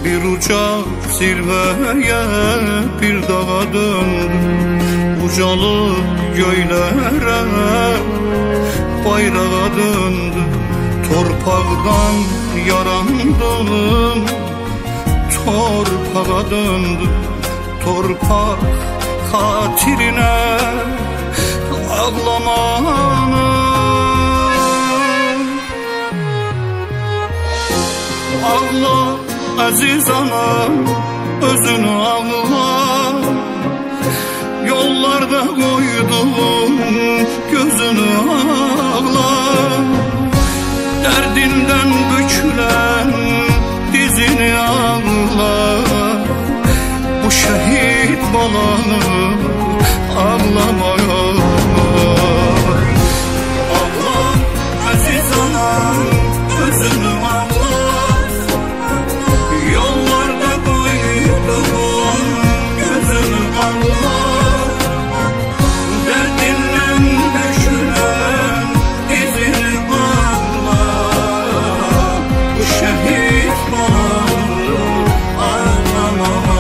Bir uca zirveye bir dağa döndüm, ucalı göylere bayrağa döndüm. Torpaqdan yarandım, torpağa döndüm. Torpaq xatirinə ağlamanı, ağla əziz anam, özünü ağla. Yollarda qoydum gözünü ağla. Dərdindən bükülən dizini ağla. Bu şəhid balanı ağlamaya. Ağla əziz anam, özünü ağla. Yollarda qoydum gözünü ağla. Dərdindən bükülən dizini ağla. Bu şəhid balanı ağlamaya.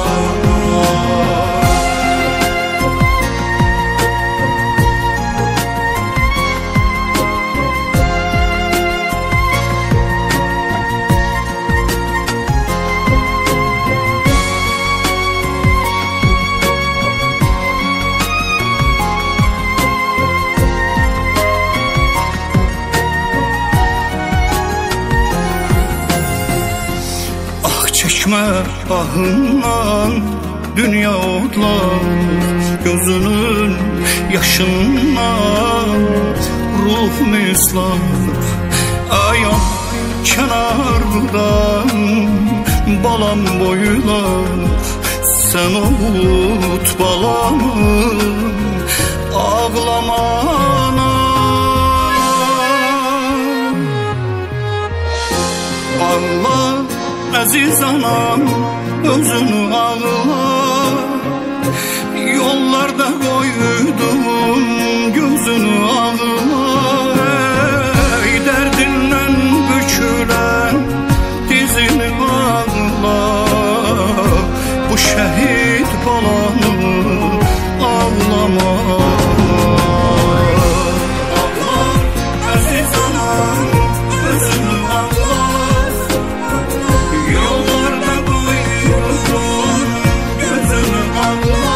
Çəkmə ahından dünya odlar, gözünün yaşından ruh mislar. Ayaq kənardan balam boylar, sən ovut balamı ağlamana. Ağla əziz anam, özünü ağla. Yollarda qoydum gözünü ağla. Ey dərdindən bükülən dizini ağla. Bu şəhid balanı ağlama. Ağla əziz anam, özünü ağla. Yollarda qoydum gözünü ağla.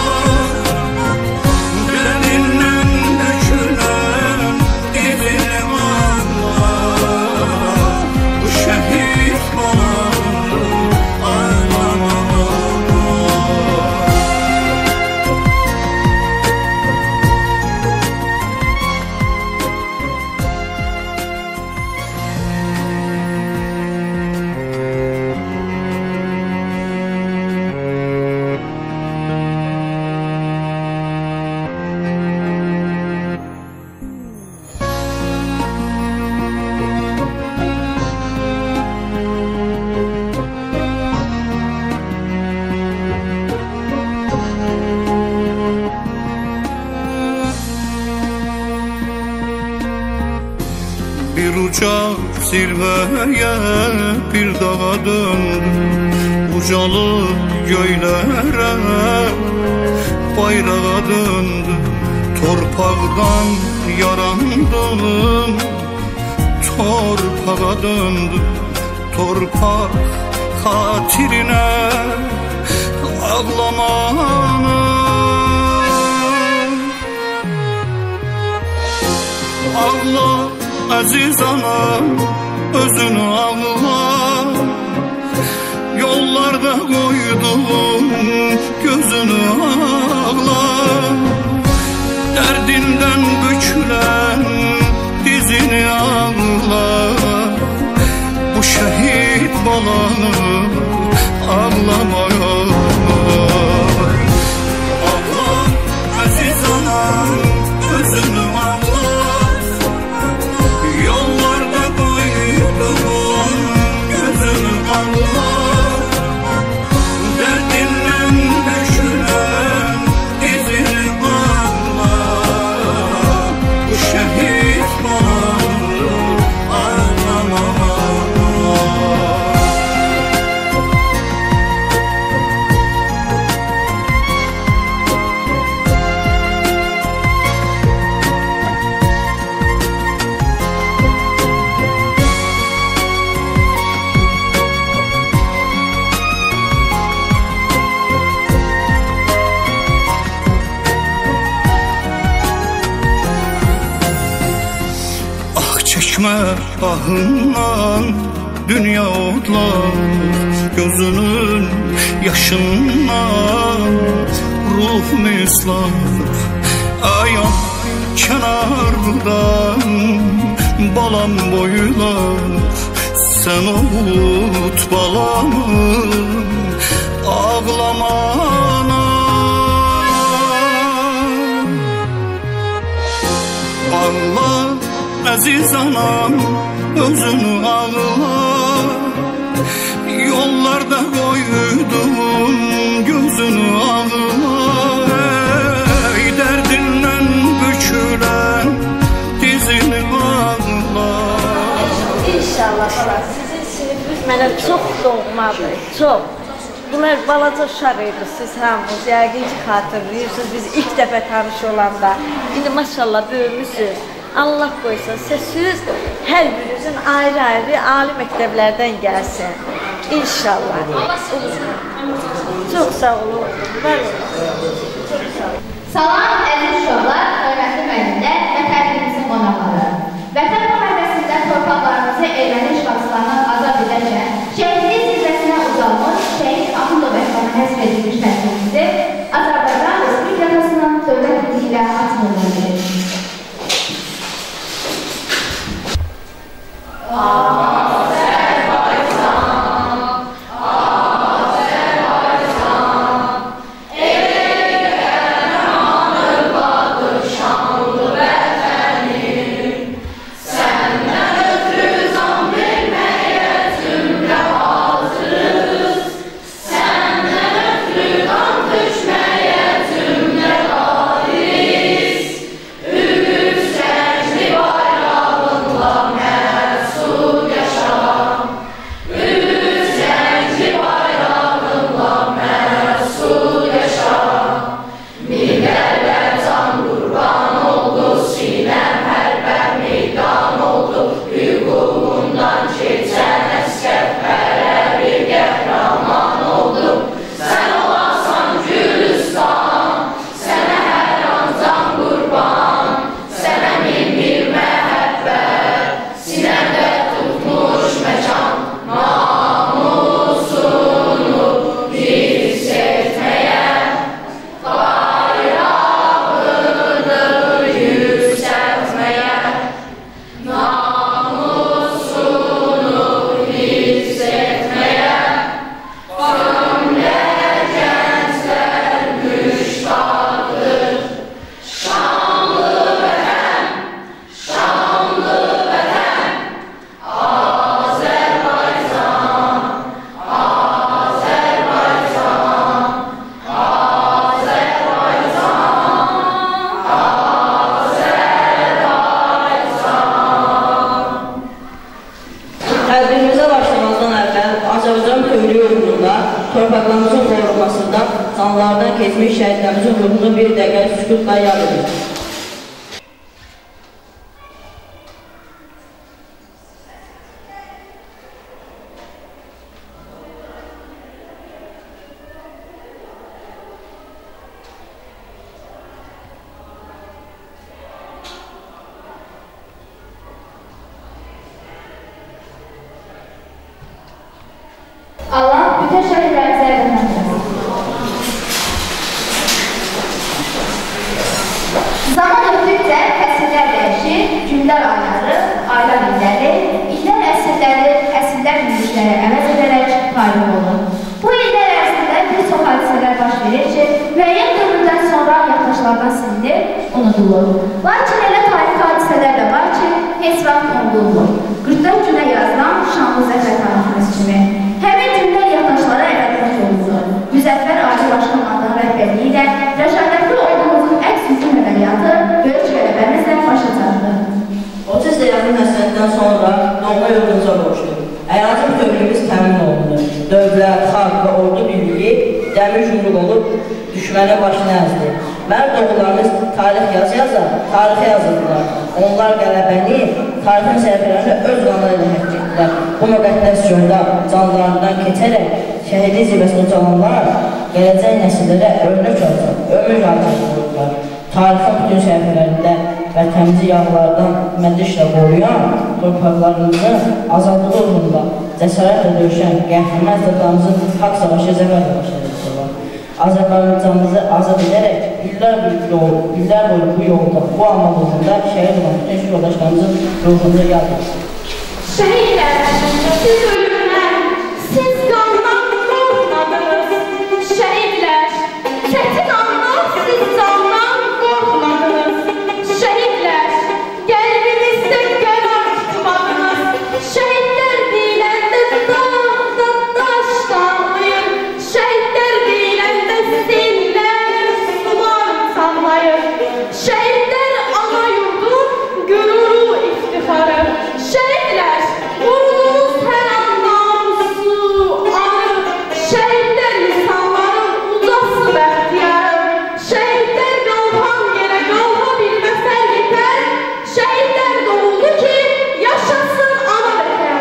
Dərdindən bükülən dizini ağla. Bu şəhid balanı ağlama. Bir uca zirveye bir dağa döndüm, ucalı göylere bayrağa döndüm. Torpaqdan yarandım, torpağa döndüm. Torpaq xatirinə ağlamanı. Ağla əziz anam, özünü ağla. Yollarda qoydum gözünü ağla. Dərdindən bükülən dizini ağla. Bu şəhid balanı ağlamaya. Ağla əziz anam, özünü ağla. Yollarda qoydum gözünü ağla. Dərdindən bükülən dizini ağla. Bu şəhid balanı ağlama. düşmə ahından dünya odlar, gözünün yaşından ruh mislan. Ayam kənardan balam boylar, sən ovut balamın ağlamana. Ağla əziz anam, özünü ağla, yollarda qoydum gözünü ağla. Ey dərdindən bükülən dizini ağla. İnşallah bala, sizin sinifiniz mənə çox doğmadır, çox. Bunlar balaca uşaq idi, siz hamınız yəqin ki xatırlayırsınız biz ilk dəfə tanış olanda. İndi maşallah böyümüsünüz. Allah qoysa siz hər birinizin ayrı-ayrı ali məktəblərdən gəlsin. İnşallah. Çox sağ olun. Var olun. Salam əziz uşaqlar, hörmətli müəllimlər və tədbirimizin qonaqları. Vətən müharibəsində torpaqlarımızı erməni işğalçılarından azad edərkən şəhidlik zirvəsinə uzanmış şəhid Ahundov Əhvana həsr edilmiş tədbirimizi Azərbaycan Respublikasının dövlət dili ilə açılır. Torpaqlarımızın qorunmasında canlardan keçmiş şəhidlərimizin ruhunu bir dəqiqə sükutla yad edir. Allah bütün şəhidlərimizə rəhmət etsin. Zaman ötdükcə fəsillər dəyişir, günlər ayları, aylar illəri, illər əsrləri, əsrlər minişləri əvəz edərək tarix olur. Bu illər ərzində bir çox hadisələr baş verir ki, müəyyən dövrdən sonra yaddaşlardan silinir, unudulur. Lakin elə tarixi hadisələr də var ki, heç vaxt unudulmur. 44 günə yazılan şanlı zəfər tariximiz kimi. Həmin günlər yaddaşlara əvəzlik olunur. Müzəffər Ali Başkomandanın rəhbərliyi ilə rəşadətli ordumuzun əks hücum əməliyyatı böyük qələbəmizlə başa çatdı. 30 illik həsrətdən sonra doğma yurdumuza qoşdu. Ərazi bütövlüyümüz təmin olundu. Dövlət, xalq və ordu birliyi dəmir yumruq olub düşmənə başını əzdi. Mərd oğullarımız tarix yazı-yazar, tarixi yazırdılar. Onlar qələbəni tarixin səhifələrini öz qanları ilə həkk etdilər. Bu müqəddəs yolda canlarından keçərək şəhidlik zirvəsində ucalanlar gələcək nəsillərə örnək olacaq, ömür harcayacaqlar. Tarixin bütün səhifələrində vətənimizi yağlardan mədişlə qoruyan, torpaqlarımızı azadlığı uğrunda cəsarətlə döyüşən qəhrəman zədamızın haqq savaşı zəfərlə başlayacaqlar. Azərbaycanımızı azad edərək illər boyu bu yolda, bu amal uğrunda şəhid olan bütün yoldaşlarımızın ruhunda yad etsin. Şəhidlər, siz ölümdən, siz qandan qorxmadınız. Şəhidlər, çətin anda siz candan qorxmadınız. Şəhidlər, qəlbimizdə qərar tutmadınız. Şəhidlər deyiləndə dağda daş dağlayır. Şəhidlər deyiləndə sellər sular sallayır. Şəhidlər ana yurdun qüruru iftixarı. Şəhidlər, vurulunuz hər an namusu arı. Şəhidlər insanların ucası bəxtiyarı. Şəhidlər qalxan yerə qalxa bilməsə yetər. Şəhidlər doğuldu ki, yaşasın ana vətən.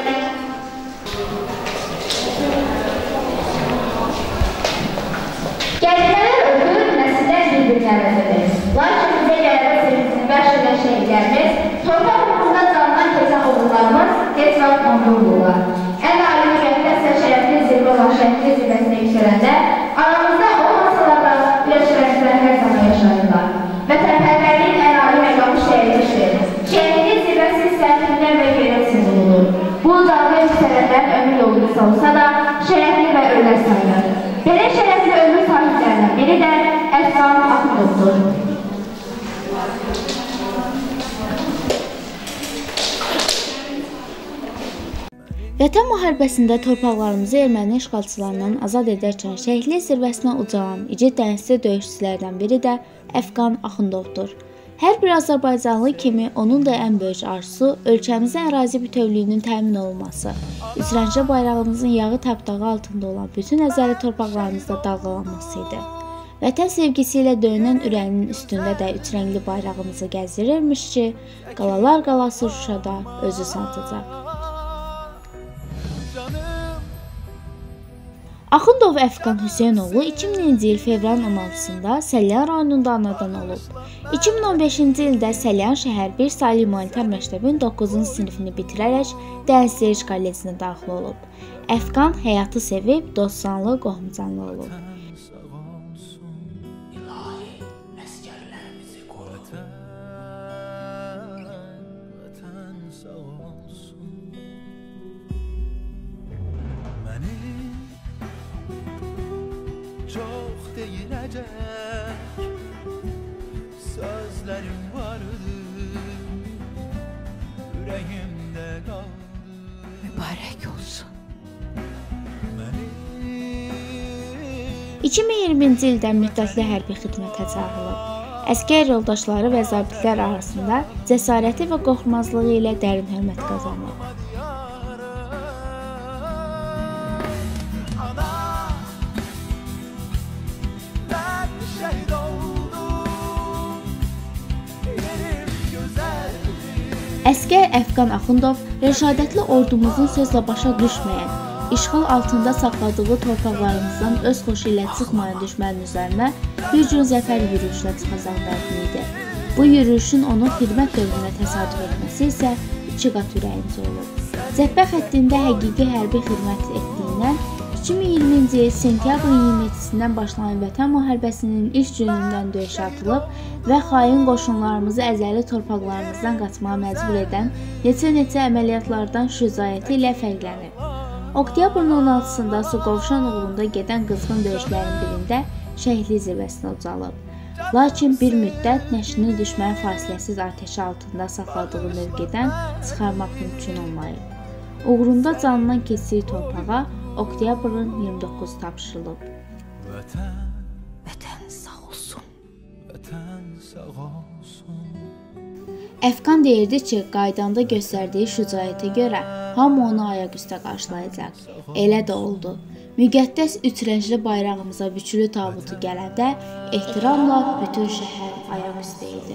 Gəzmələr öpür, nəsillər bir-birinə vəzədir. Lakin bizə gəlmə sevincini bəxş edən şəhidlərimiz, torpaq uğrunda candan keçən oğullarımız heç vaxt unudulurlar. Ən ali müqəddəs və şərəfli zirvə olan şəhidlik zirvəsinə yüksələndə aramızda olmasalar da birləşməklə hər zaman yaşayırlar. Vətənpərvərliyin ən ali məqamı şəhidlikdir. Şəhidlik zirvəsi sərfillər və qeyrət simvoludur. Bu ucaldığı yüksələnlərin ömür yolu qısa olsa da şərəfli və ölməz sayılır. Belə şərəfli ömür sahiblərindən biri də Əfqan Axundovdur. Vətən müharibəsində torpaqlarımızı erməni işğalçılarından azad edərkən şəhidlik zirvəsinə ucalan igid dənizçi döyüşçülərdən biri də Əfqan Axundovdur. Hər bir Azərbaycanlı kimi onun da ən böyük arzusu ölkəmizin ərazi bütövlüyünün təmin olunması, üçrəngli bayrağımızın yağı tapdağı altında olan bütün əzəli torpaqlarımızda dalğalanması idi. Vətən sevgisi ilə döyünən ürəyinin üstündə də üçrəngli bayrağımızı gəzdirirmiş ki, qalalar qalası Şuşada özü sancacaq. Axundov Əfqan Hüseynoğlu 2000-ci il fevralın 16-sında Səlyan rayonunda anadan olub. 2015-ci ildə Səlyan şəhər 1 saylı humanitar məktəbin 9-cu sinifini bitirərək Dənizçilik kollecinə daxil olub. Əfqan həyatı sevib, dostcanlı, qohumcanlı olub. Çox deyiləcək sözlərim vardı, ürəyimdə qaldı. Mübarək olsun. 2020-ci ildə müddətli hərbi xidmətə çağırılıb. Əskər yoldaşları və zabitlər arasında cəsarəti və qorxmazlığı ilə dərin hörmət qazanıb. Əskər Əfqan Axundov rəşadətli ordumuzun sözlə başa düşməyən, işğal altında saxladığı torpaqlarımızdan öz xoşu ilə çıxmayan düşmənin üzərinə bir gün zəfər yürüyüşlə çıxacaq dərdini idi. Bu yürüyüşün onun xidmət dövrünə təsadüf etməsi isə 2 qat ürəyincə olub. Cəbhə xəttində həqiqi hərbi xidmət etdiyindən 2020-ci il sentyabrın 27-sindən başlayan Vətən müharibəsinin ilk günündən döyüşə atılıb və xain qoşunlarımızı əzəli torpaqlarımızdan qaçmağa məcbur edən neçə əməliyyatlardan şücaəti ilə fərqlənib. Oktyabrın 16-sında Suqovuşan uğrunda gedən qızğın döyüşlərin birində şəhidlik zirvəsinə ucalıb. Lakin bir müddət nəşrini düşmənin fasiləsiz atəşi altında saxladığı mövqedən çıxarmaq mümkün olmayıb. Uğrunda canından keçdiyi torpağa Oktyabrın 29 tapşırılıb. Vətən sağ olsun. Vətən sağ olsun. Əfqan deyirdi ki, qaydanda göstərdiyi şücaətə görə hamı onu ayaq üstə qarşılayacaq. Elə də oldu. Müqəddəs üçrəngli bayrağımıza bükülü tabutu gələndə ehtiramla bütün şəhər ayaq üstə idi.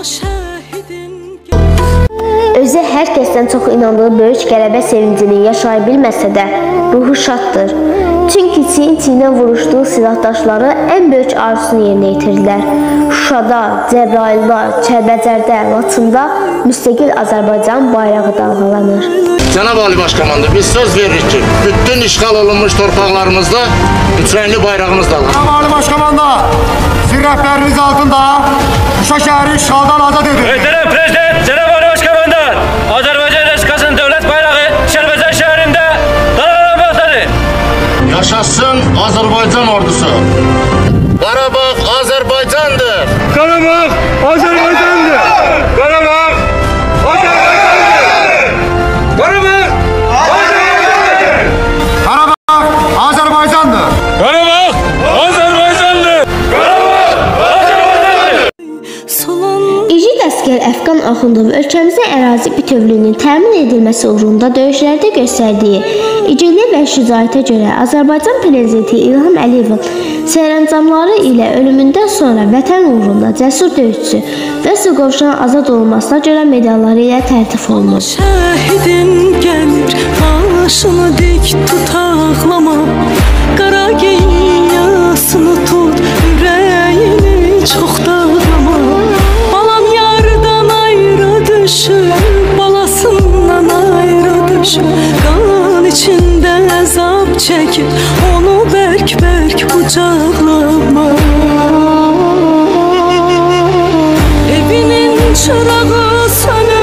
Özü hər kəsdən çox inandığı böyük qələbə sevincini yaşaya bilməsə də, ruhu şaddır. Çünki çiyin-çiyinə vuruşduğu silahdaşları ən böyük arzusunu yerinə yetirdilər. Şuşada, Cəbrayılda, Kəlbəcərdə, Laçında müstəqil Azərbaycan bayrağı dalğalanır. Cənab Ali Başkomandır, biz söz veririk ki, bütün işğal olunmuş torpaqlarımızda üçrəngli bayrağımız dalğalanır. Cənab Ali Başkomandır, sizin rəhbəriniz altında Şuşa şəhəri işğaldan azad edin. Möhtərəm Prezident, Cənab Ali Başkomandır, Azərbaycan Respublikasının dövlət bayrağı Kəlbəcər şəhərində dalğalanmaqdadır. Yaşasın Azərbaycan ordusu. Qarabağ Azərbaycandır. Qarabağ Azərbaycandır. Qarabağ Azərbaycandır. Qarabağ Azərbaycandır. Qarabağ Azərbaycandır. Qarabağ Azərbaycandır. Qarabağ Azərbaycandır. İgid əsgər Əfqan Axundov ölkəmizin ərazi bütövlüyünün təmin edilməsi uğrunda döyüşlərdə göstərdiyi igidlik və şücaətə görə Azərbaycan Prezidenti İlham Əliyevin sərəncamları ilə ölümündən sonra vətən uğrunda cəsur döyüşçü və su qovşan azad olunmasına görə medalları ilə təltif olunur. Şəhidin gəlir, başını dik tut ağlama, qara geyin yasını tut, ürəyini çox dağlama. Balam yardan ayrı düşür, balasından ayrı düşür, qan içində əzab çəkir, onu bərk-bərk qucaqlama. Evinin çırağı sönür.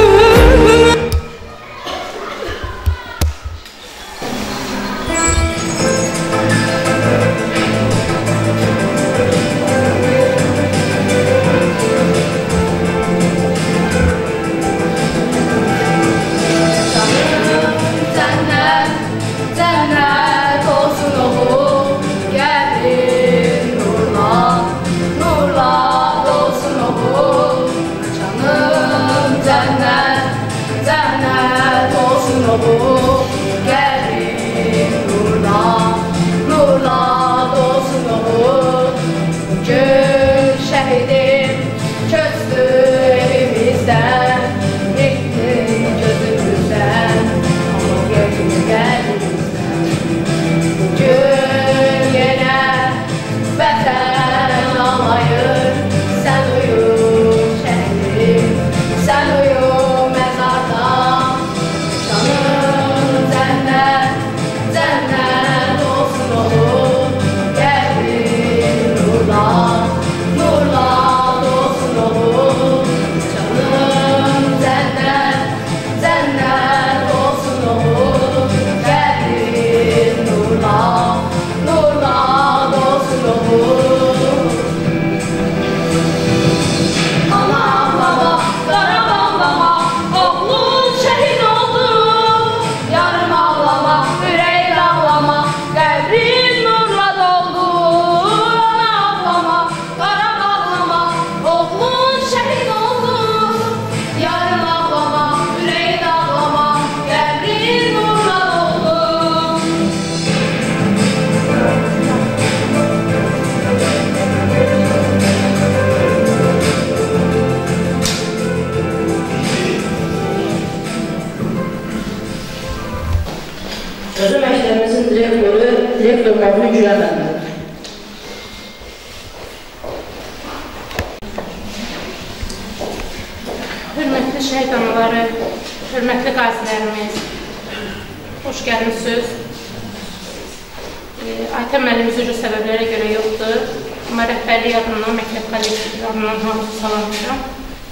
Sözü məktəbimizin direktor Məhvül Güləməndir. Hörmətli şəhid anaları, hörmətli qazilərimiz, xoş gəlmişsiniz. Aytən müəllim üzrə səbəblərə görə yoxdur, amma rəhbərlik adından, məktəb kollektivi adından hamısı salamlayıram.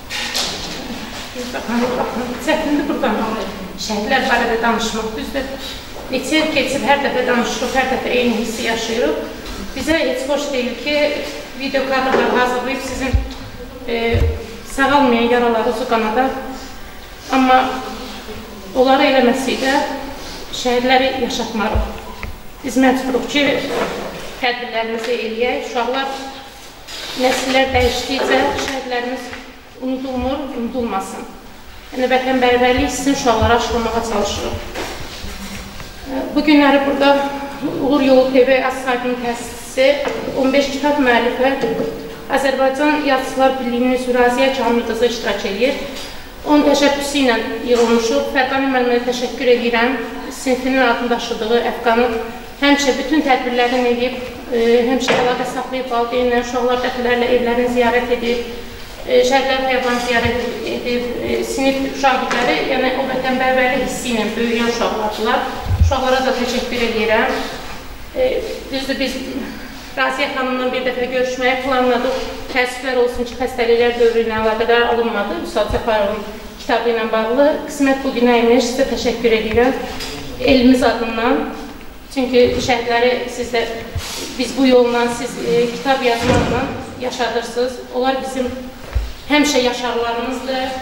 Çətindir buradan şəhidlər barədə danışmaq düzdür. Neçə il keçib, hər dəfə danışırıq, hər dəfə eyni hissi yaşayırıq. Bizə heç xoş deyil ki, video kadrlar hazırlayıb sizin sağalmayan yaraları su qanada. Amma onları eləməsikdə şəhidləri yaşatmarıq. Biz məcburuq ki, tədbirlərimizi eləyək. Uşaqlar, nəsillər dəyişdikcə şəhidlərimiz unudulmur, unudulmasın. Yəni, vətənbərvərlik sizin uşaqlara aşılmağa çalışırıq. Bu günləri burada Uğur Yolu TV az sahibinin təsisçisi 15 kitab müəllifə Azərbaycan Yazıçılar Birliyinin üzvü Raziyə Kamilqızı iştirak edir. Onun təşəbbüsü ilə yığılmışıq. Fərqani müəllimə təşəkkür edirəm. Sinfinin adını daşıdığı Əfqanın həmişə bütün tədbirlərini edib, həmişə əlaqə saxlayıb, valideynlə, uşaqlar dəfələrlə evlərini ziyarət edib, şəhidlər xəyabanı ziyarət edib, sinif uşaqları, yəni o vətənpərvərlik hissi ilə böyüyən uşaqlardılar. Uşaqlara da təşəkkür edirəm. Düzdür, biz Raziyə xanımla bir dəfə görüşməyi planladıq. Təəssüflər olsun ki, xəstəliklər dövrü ilə əlaqədar alınmadı. Vüsal Səfərovun kitabı ilə bağlı. Qismət bugünə imiş, sizə təşəkkür edirəm. Elimiz adından. Çünki şəhidləri siz də, biz bu yolla, siz kitab yazmaqla yaşadırsınız. Onlar bizim həmişə yaşarlarımızdır.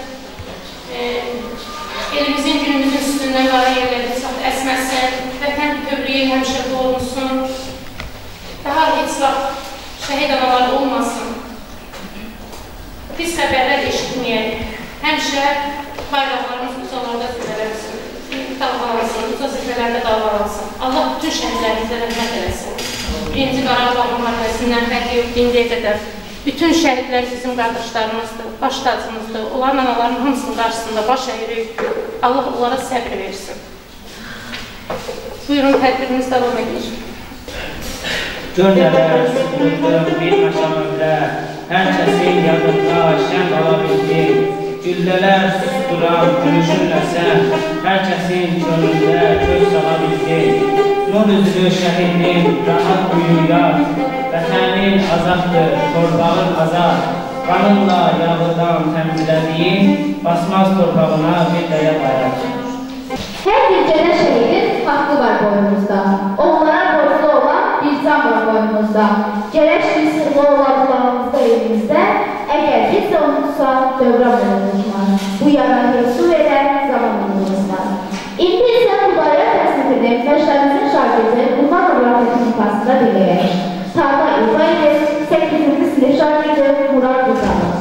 Elimizin, günümüzün üstündən qara yerləri əsməsin. Vətən bütövlüyü həmişə qorunsun. Daha heç vaxt şəhid anaları olmasın. Biz xəbərlər eşitməyək. Həmişə bayraqlarımız ucalarda dalğalansın, uca zirvələrdə dalğalansın. Allah bütün şəhidlərimizə rəhmət eləsin. Birinci Qarabağ müharibəsindən fərqi yox, indiyə qədər. Bütün şəhidlər bizim qardaşlarımızdır, baş tacımızdır. Onların anaların hamısının qarşısında baş əyirik. Allah onlara səbr versin. Buyurun, tədbirimiz davam edir. Gönlələr sıxıldım bir məşamımda, hər kəsin yadında şən ala bildim. Güllələr susduram, gülüşürləsən, hər kəsin könlündə göz sala bildim. Nur üzlü şəhidin rahat uyuyar, vətənin azaddır, torpağın azad. Qanınla yağıdan təmizlədiyin, basmaz torpağına bir dəyə bayaq. Hər bir cənə şəhidin haqqı var boynumuzda. Onlara borclu olan bir can var boynumuzda. Gərək ki, sırlı olanlarımızda elimizdə, əgər biz də unutsa, dövrə boynumuzlar. Bu yarayı su verər zaman boynumuzlar. İndi isə bu bayrak təsnifini məşlərimizin şagirdi Urban Obrafetin ifasında dinləyək. Sağda ifa edir, 8-ci sinif şagirdi Murad Qurbanov.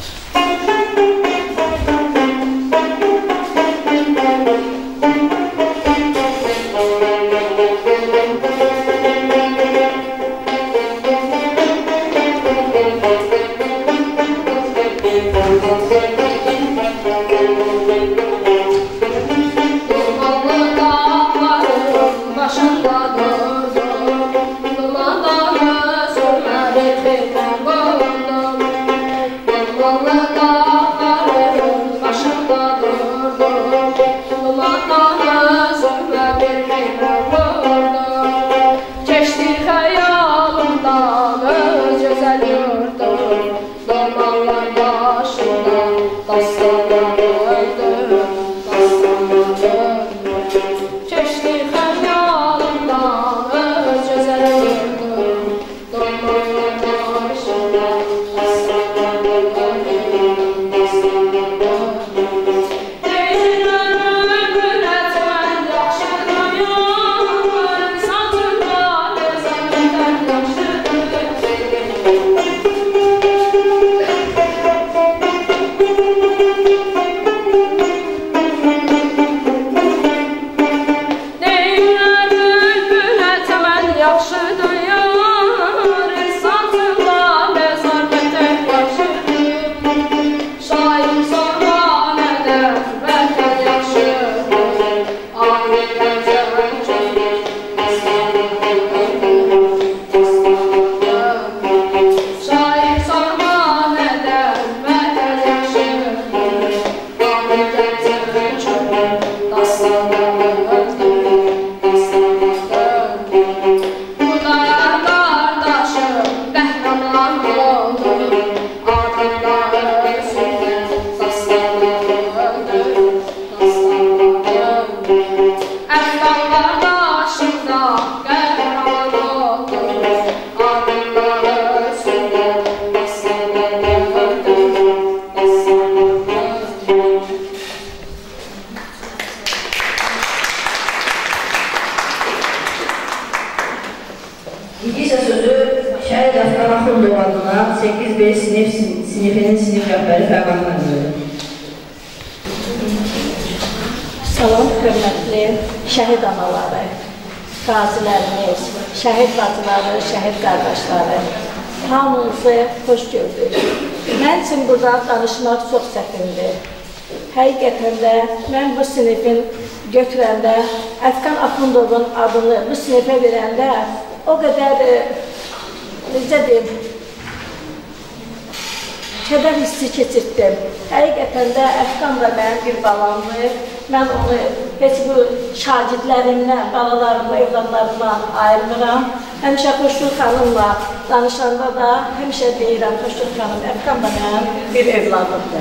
sinifinin sinif rəhbəri Fərqan müəllimdir. Salam, hörmətli şəhid anaları, qazilərimiz, şəhid bacıları, şəhid qardaşları. hamınızı xoş gördük. Mən üçün buradan danışmaq çox çətindir. Həqiqətən də mən bu sinifin götürəndə, Əfqan Axundovun adını bu sinifə verəndə o qədər, necə deyim, kədər hissi keçirtdim. Həqiqətən də Əfqan da mənim bir balamdır. Mən onu heç bu şagirdlərimlə, balalarımla, evladlarımla ayırmıram. Həmişə Xoşgül xanımla danışanda da həmişə deyirəm, Xoşgül xanım, Əfqan da mənim bir evladımdır.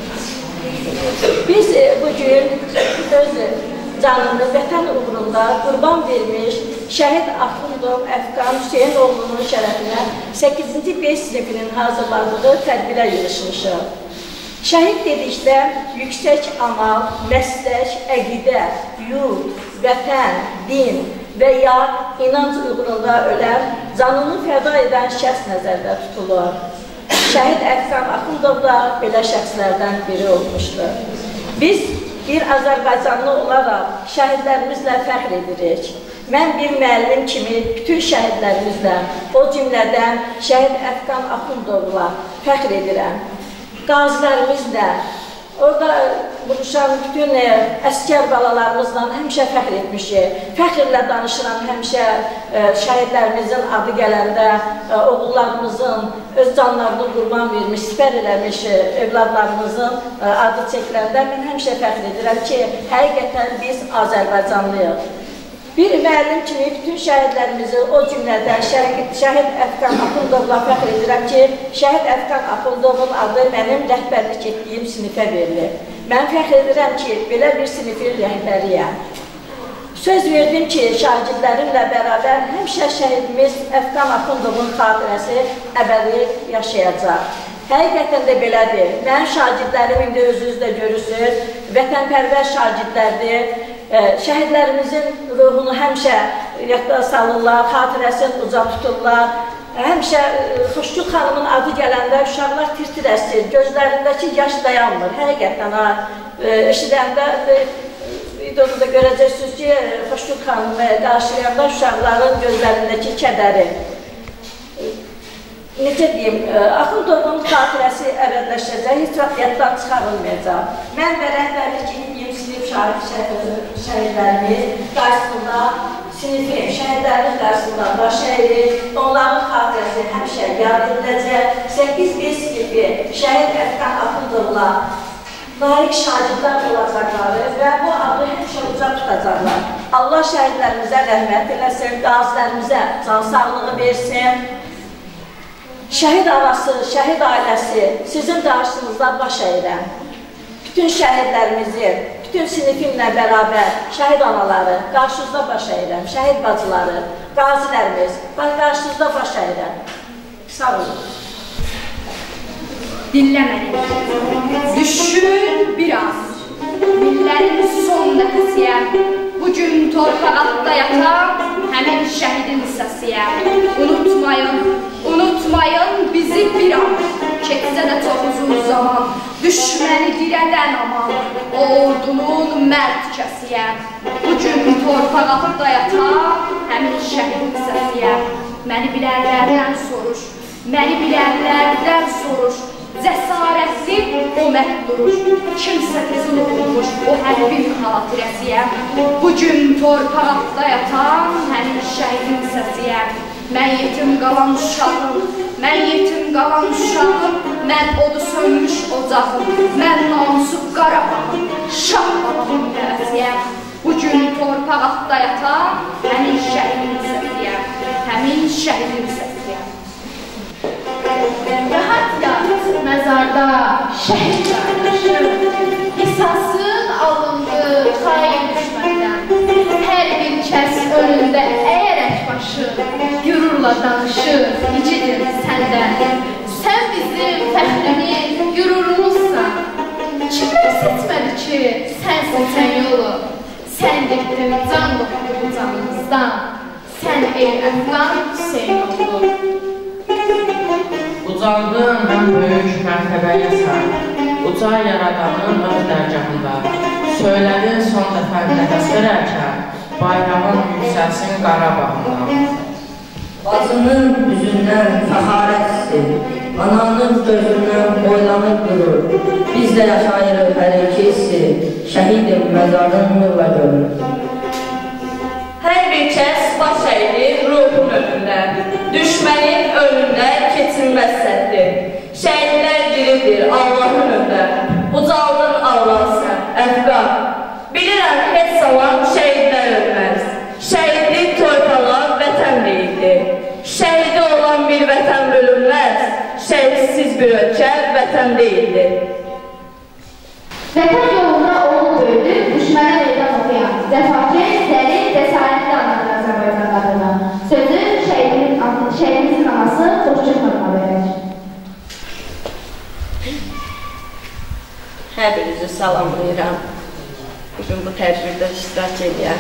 Biz bugün öz canını vətən uğrunda qurban vermiş Şəhid Axundov Əfqan Hüseynoğlunun şərəfinə 8-ci B sinifinin hazırladığı tədbirə yığışmışıq. Şəhid dedikdə yüksək amal, məslək, əqidə, yurt, vətən, din və ya inanc uğrunda ölən, canını fəda edən şəxs nəzərdə tutulur. Şəhid Əfqan Axundov da belə şəxslərdən biri olmuşdur. Biz bir Azərbaycanlı olaraq şəhidlərimizlə fəxr edirik. Mən bir müəllim kimi bütün şəhidlərimizlə, o cümlədən Şəhid Əfqan Axundovla fəxr edirəm. Qazilərimizlə, orada buluşan bütün əskər balalarımızla həmişə fəxr etmişik. Fəxrlə danışıram həmişə şəhidlərimizin adı gələndə, oğullarımızın öz canlarını qurban vermiş, sipər eləmiş evladlarımızın adı çəkiləndə mən həmişə fəxr edirəm ki, həqiqətən biz Azərbaycanlıyıq. Bir müəllim kimi bütün şəhidlərimizi, o cümlədən Şəhid Əfqan Axundovla fəxr edirəm ki, Şəhid Əfqan Axundovun adı mənim rəhbərlik etdiyim sinifə verilir. Mən fəxr edirəm ki, belə bir sinifin rəhbəriyəm. Söz verdim ki, şagirdlərimlə bərabər həmişə şəhidimiz Əfqan Axundovun xatirəsi əbədi yaşayacaq. Həqiqətən də belədir. Mənim şagirdlərim indi özünüz də görürsünüz, vətənpərvər şagirdlərdir. Şəhidlərimizin ruhunu həmişə yadda salırlar, xatirəsini uca tuturlar. Həmişə Xoşgül xanımın adı gələndə uşaqlar tir-tir əsir, gözlərindəki yaş dayanmır. Həqiqətən, eşidəndə videoda da görəcəksiniz ki, Xoşgül xanımı qarşılayanda uşaqların gözlərindəki kədəri. Necə deyim, Axundovun xatirəsi əbədiləşəcək, heç vaxt yaddan çıxarılmayacaq. Mən və rəhbərlik etdiyim sinif şəhidlərimiz qarşısında, sinifim, şəhidlərimiz qarşısında baş əyir, onların xatirəsi həmişə yad ediləcək. 8B sinifi Şəhid Əfqan Axundovla layiq şagirdlər olacaqları və bu adı həmişə uca tutacaqlar. Allah şəhidlərimizə rəhmət eləsin, qazilərimizə can sağlığı versin. Şəhid arası, şəhid ailəsi sizin qarşınızda baş əyirəm. Bütün şəhidlərimizi, bütün sinifimlə bərabər şəhid anaları qarşınızda baş əyirəm. Şəhid bacıları, qazilərimiz, mən qarşınızda baş əyirəm. Sağ olun. Dinləməyin. Düşün biraz. Millərin son nəfəsiyəm. Bugün torpaq altında yatan həmin şəhidin hissəsiyəm. Unutmayın, unutmayın bizi bir an. Keçsə də çox uzun zaman, düşməni dirədən aman. O ordunun mərd kəsiyəm. Bugün torpaq altında yatan həmin şəhidin hissəsiyəm. Məni bilənlərdən soruş, məni bilənlərdən soruş. Cəsarətli o mərd durur, kimsə bizi unutmuş o hərbin xatirəsiyəm. Bugün torpaq altında yatan həmin şəhidin səsiyəm. Mən yetim qalan uşağım, mən yetim qalan uşağım, mən odu sönmüş ocağım, mən namusu Qarabağım, şah babamın nəvəsiyəm. Bugün torpaq altında yatan həmin şəhidin səsiyəm, həmin şəhidin səsiyəm. Rahat yat, məzarda şəhid qardaşım, qisasın alındı xain düşməndən. Hər bir kəs önündə əyərək başı, gürurla danışır, icidir səndən. Sən bizim fəxrimin gürurumuzsan. Kimlər seçmədi ki, sən seçən yolu, sən getdin can qoxdu canımızdan. Sən ey Əfqan Hüseynoğlu. Ucaldın ən böyük mərtəbəyə sən, uca yaradanın öz dərgahında. Söylədin son dəfə nəfəs verərkən, bayrağın yüksəlsin Qarabağında. Bacının üzündən fəxarət hissi, ananın gözündən boylanır durur. Biz də yaşayırıq hər iki hissi, şəhidim məzarın nurla görür. Hər bir kəs baş əydir ruhun önündə, düşmənin önündə keçilməz səddir. Şəhidlər diridir Allahın önündə, ucaldın Allah sən, Əfqan. Bilirəm, heç zaman şəhidlər ölməz. Şəhidlik torpalar vətən deyildi. Şəhidi olan bir vətən bölünməz, şəhidsiz bir ölkə vətən deyildi. Vətən yolunda oğul böyüdü, düşmənə meydan okuyan, zəfakir, dəli, cəsarətli anladır Azərbaycan qadını. Sözü şəhidimizin anası Xoşçu xanıma verir. Hər birinizi salamlayıram. Bugün bu tədbirdə iştirak edən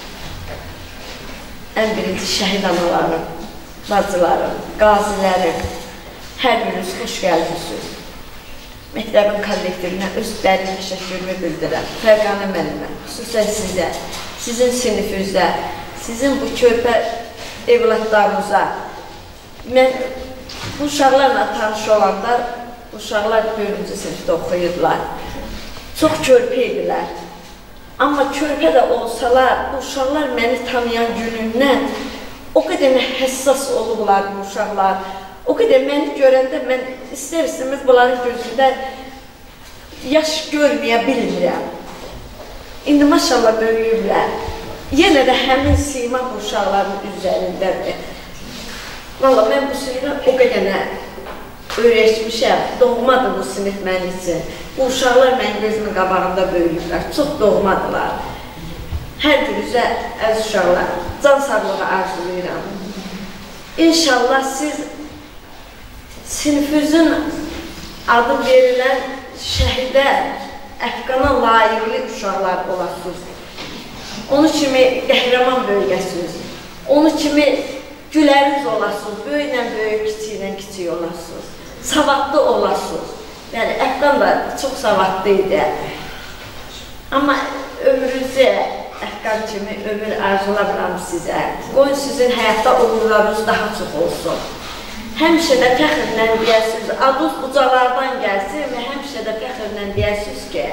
ən birinci şəhid analarım, bacılarım, qazilərim, hər biriniz xoş gəlmişsiniz. Məktəbin kollektivinə öz dərin təşəkkürümü bildirəm. Fərqanə müəllimə, xüsusən sizə, sizin sinifinizdə, sizin bu körpə evladlarınıza. Mən bu uşaqlarla tanış olanda, bu uşaqlar 4-cü sinifdə oxuyurdular. Çox körpə idilər. Amma körpə də olsalar, bu uşaqlar məni tanıyan günündən o qədər həssas olublar bu uşaqlar. O qədər məni görəndə mən istər-istəməz bunların gözündə yaş görməyə bilmirəm. İndi maşallah böyüyüblər. Yenə də həmin sima bu uşaqların üzərindədir. Valla mən bu suyunu o qədər öyrəşmişəm. Doğmadır bu sinif mənim üçün. Bu uşaqlar mənim gözümün qabağında böyüyüblər. Çox doğmadılar. Hər birinizə əziz uşaqlar, can sağlığı arzulayıram. İnşallah siz sinifinizin adı verilən şəhidə, Əfqana layiqli uşaqlar olasınız. Onu kimi qəhrəman böyüyəsiniz. Onu kimi güləriniz olasınız. Böyüklə böyük, kiçiklə kiçik olasınız. Savadlı olasınız. Yəni, Əfqan da çox savadlı idi. Amma ömrünüzə, Əfqan kimi ömür arzulamıram sizə. Qoyun sizin həyatda uğurlarınız daha çox olsun. Həmişə də fəxrlə deyəsiniz, adınız ucalardan gəlsin və həmişə də fəxrlə deyəsiniz ki,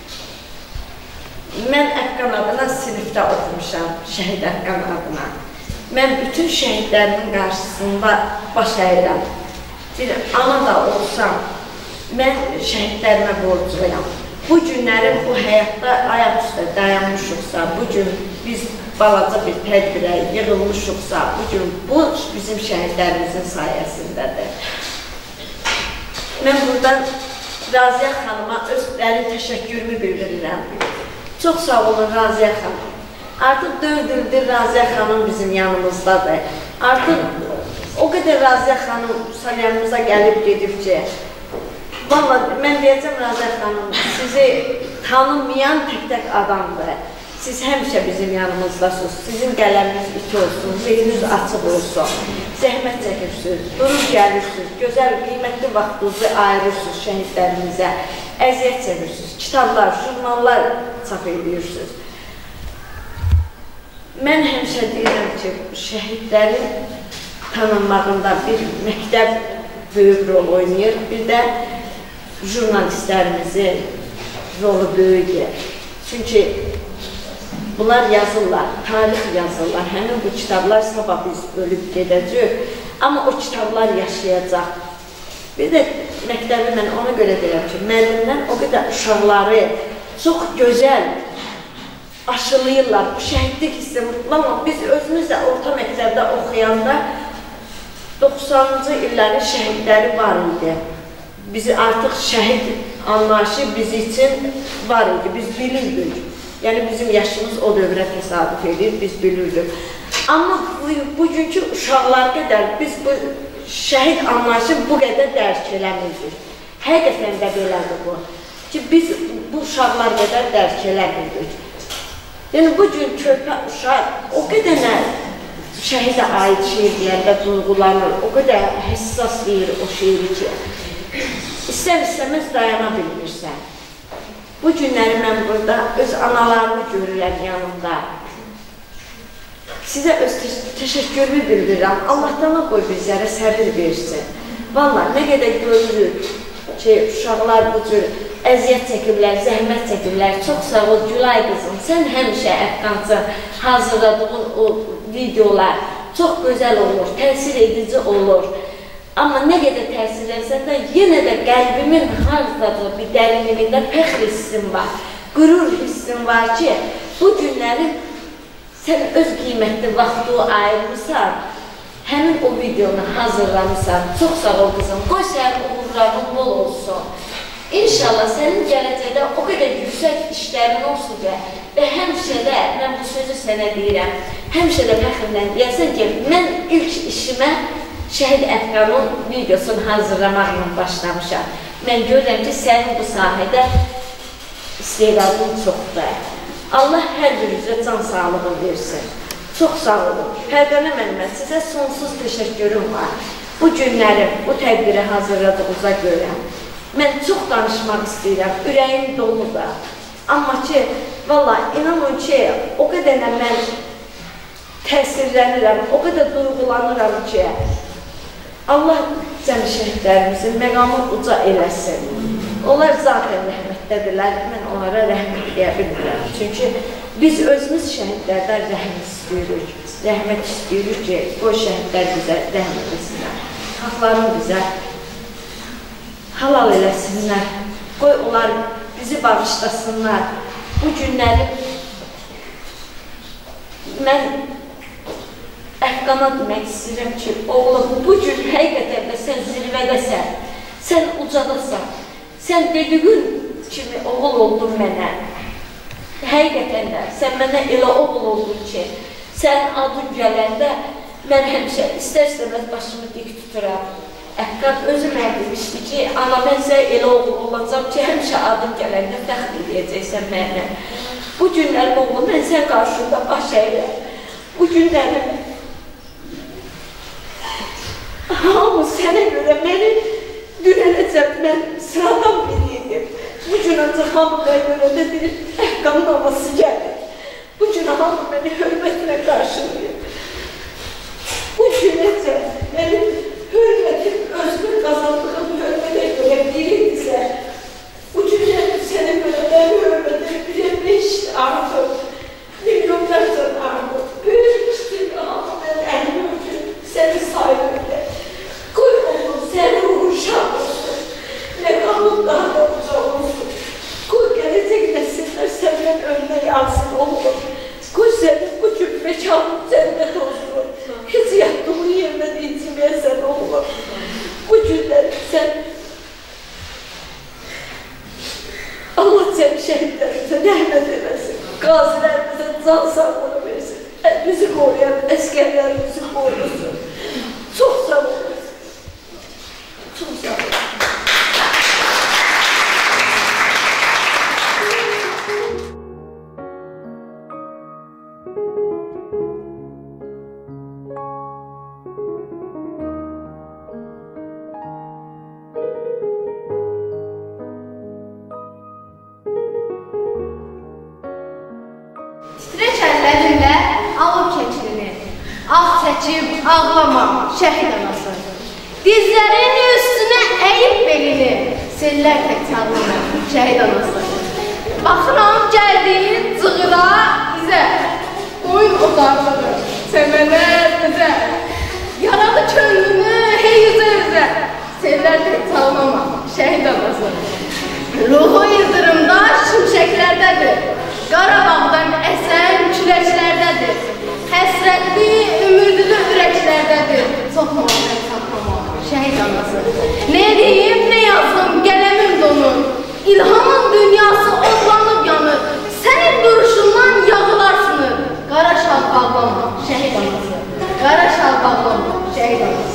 mən Əfqan adına sinifdə oxumuşam, şəhid Əfqan adına. Mən bütün şəhidlərimin qarşısında baş əyirəm. Bir ana da olsam, mən şəhidlərimə borcluyam. Bu günlərin bu həyatda ayaq üstə dayanmışıqsa, bu gün biz balaca bir tədbirə yığılmışıqsa, bugün bu bizim şəhidlərimizin sayəsindədir. Mən buradan Raziyə xanıma öz dərin təşəkkürümü bildirirəm. Çox sağ olun Raziyə xanım. Artıq 4 ildir Raziyə xanım bizim yanımızdadır. Artıq o qədər Raziyə xanım yanımıza gəlib gedib ki, valla mən deyəcəm Raziyə xanım, sizi tanımayan tək-tək adamdır. Siz həmişə bizim yanımızdasınız, sizin qələminiz iti olsun, zihniniz açıq olsun, zəhmət çəkirsiniz, durub gəlirsiniz, gözəl, qiymətli vaxtınızı ayırırsınız şəhidlərimizə, əziyyət çəkirsiniz, kitablar, jurnallar çap edirsiniz. Mən həmişə deyirəm ki, şəhidlərin tanınmağında bir məktəb böyük rol oynayır, bir də jurnalistlərimizin rolu böyükdür. Çünki bunlar yazırlar, tarix yazırlar, həmin bu kitablar sabah biz ölüb gedəcək, amma o kitablar yaşayacaq. Bir də məktəbi mən ona görə deyirəm ki, müəllimlər o qədər uşaqları çox gözəl aşılayırlar, bu şəhidlik hissi. Biz özümüz də orta məktəbdə oxuyanda 90-cı illərin şəhidləri var idi. Bizi artıq şəhid anlayışı biz üçün var idi, biz bilirdik. Yəni bizim yaşımız o dövrə təsadüf edir, biz bilirdik. Amma bugünkü uşaqlar qədər biz bu şəhid anlayışını bu qədər dərk eləmirdik. Həqiqətən də belədir bu. Ki biz bu uşaqlar qədər dərk eləmirdik. Yəni bugün körpə uşaq o qədər şəhidə aid şeirlərdə duyğulanır, o qədər həssas deyir o şeiri ki, istər-istəməz dayana bilmirsən. Bu günləri mən burada öz analarımı görürəm yanımda. sizə öz təşəkkürümü bildirirəm. Allahdan qoy bizlərə səbir versin. Vallahi nə qədər görürük ki, uşaqlar bu cür əziyyət çəkirlər, zəhmət çəkirlər. Çox sağ ol Gülay qızım. Sən həmişə Əfqanca hazırladığın o videolar çox gözəl olur, təsir edici olur. Amma nə qədər təsirlənsə də yenə də qəlbimin hardadır bir dərinliyində fəxr hissim var, qürur hissim var ki, bu günləri sən öz qiymətli vaxtı ayırmışsan, həmin o videonu hazırlamışsan. Çox sağ ol qızım, qoy sənin uğurların bol olsun. İnşallah sənin gələcəkdə o qədər yüksək işlərin olsun və həmişə də, mən bu sözü sənə deyirəm, həmişə də fəxrlə deyəsən ki, mən ilk işimə Şəhid Əfqanın videosunu hazırlamaqla başlamışam. Mən görürəm ki, sənin bu sahədə istedadın çoxdur. Allah hər birinizə can sağlığı versin. Çox sağ olun. Fərqanə müəllimə, sizə sonsuz təşəkkürüm var. Bu günlərim, bu tədbiri hazırladığınıza görə. Mən çox danışmaq istəyirəm, ürəyim dolu da. Amma ki, vallahi inanın ki, o qədər mən təsirlənirəm, o qədər duyğulanıram ki, Allah cəmi şəhidlərimizin məqamı uca eləsin. Onlar zaten rəhmətdədirlər, mən onlara rəhmət deyə bilmirəm. Çünki biz özümüz şəhidlərdən rəhm istəyirik. Rəhmət istəyirik ki, o şəhidlər bizə rəhm etsinlər. Haqlarını bizə halal eləsinlər. Qoy onlar bizi bağışlasınlar. Bu günləri mən Əfqana demək istəyirəm ki, oğlum, bu gün həqiqətən də sən zirvədəsən, sən ucadasan, sən dediğin kimi oğul oldun mənə. Həqiqətən də sən mənə elə oğul oldun ki, sən adın gələndə mən həmişə istər-istəməz başımı dik tuturam. Əfqan özü mənə demişdi ki, ana mən sənə elə oğul olacam ki, həmişə adın gələndə fəxr edəcəksən mənə. Bu günlərim oğlum, mən sən qarşında baş əyirəm. Bu günlərim hamı sənə görə məni dünələcəm, mən sıradan biriydim. Bu gün ancaq hamıya görə də bir Əfqanın anası gəlir. Bu gün hamı məni hörmətlə qarşılayır. Bu günəcə mənim hörmətim, özümün qazandığım hörmətə görə biridirsə, bu günlərim sənə görə mənim hörmətim 1-5 artıq, milyonlarca artıq. Böyük işdir, hamı mən əlimi öpür, səni sayılır. Qoy oğlum, sən ruhun şah olsun, məqamın daha da uca olsun. Qoy gələcək nəsillər səndən önünə yansın oğlum. Qoy sənin bu gün məkanın cənnət olsun. Heç yatdığın yerdən inciməyəsən oğlum. Bu günləri sən Allah cəmi şəhidlərimizə rəhmət eləsin. Qazilərimizə can sağlığı versin. Bizi qoruyan əskərlərimizi qorusun. Çox sağ olun. Çok sağ olun. Titrək əllərinlə alov keçirini, ağ çəkib ağlama şəhid anası. Dizlərin üstünə əyib belini, sellər tək çağlama şəhid anası. Baxıram gəldiyin cığıra izə, qoyun odarlıdır, səmələr bizə. Yaradı könlünü hey üzə, sellər tək çağlama şəhid anası. Ruhu yıldırımda şimşəklərdədir, Qarabağdan əsən küləklərdədir. Həsrətli, ümidli ürəklərdədir, çox muhabbət saxlama şəhid anası. Ne deyim, ne yazdım, qələmim donur. İlhamın dünyası odlanıb yanır. Sənin duruşundan yağılar sınır. Qara şal bağlama şəhid anası. Qara şal bağlama şəhid anası.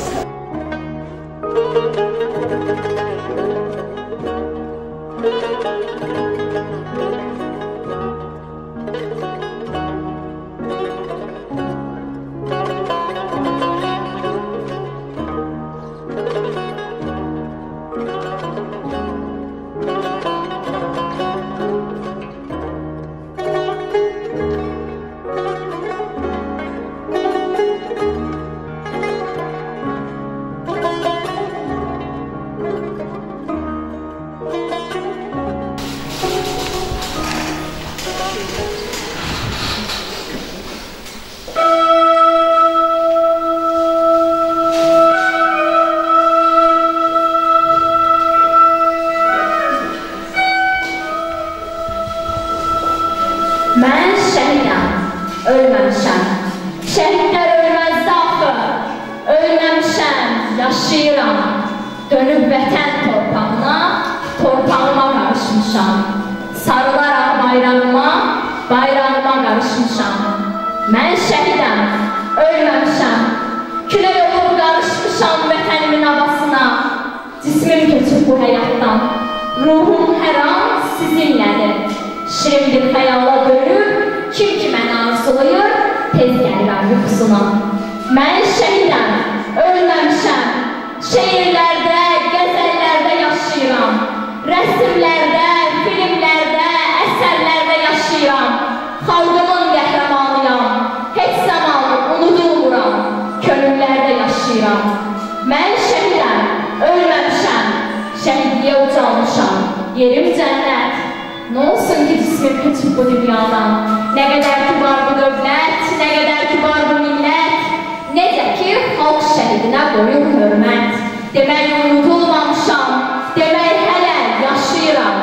ölməmişəm. Şəhidlər ölməzdi axı, ölməmişəm, yaşayıram. Dönüb vətən torpağına, torpağıma qarışmışam. Sarılaraq bayrağıma, bayrağıma qarışmışam. Mən şəhidəm, ölməmişəm. Külək olub qarışmışam vətənimin havasına. Cismim keçib bu həyatdan, ruhum hər an sizinlədir. Şirin bir xəyala dönüb, kim ki məni arzulayır, tez gəlirəm yuxusuna. Mən şəhidəm, ölməmişəm. Şeirlərdə, qəzəllərdə yaşayıram. Rəsmlərdə, filmlərdə, əsərlərdə yaşayıram. Xalqımın qəhrəmanıyam, heç zaman unudulmuram. Könüllərdə yaşayıram. Mən şəhidəm, ölməmişəm. Şəhidliyə ucalmışam, yerim cənnət. Nə olsun ki cismim keçib bu dünyadan. Nə qədər ki var bu dövlət, nə qədər ki var bu millət. Necə ki xalq şəhidinə qoyub hörmət. Demək unudulmamışam, demək hələ yaşayıram.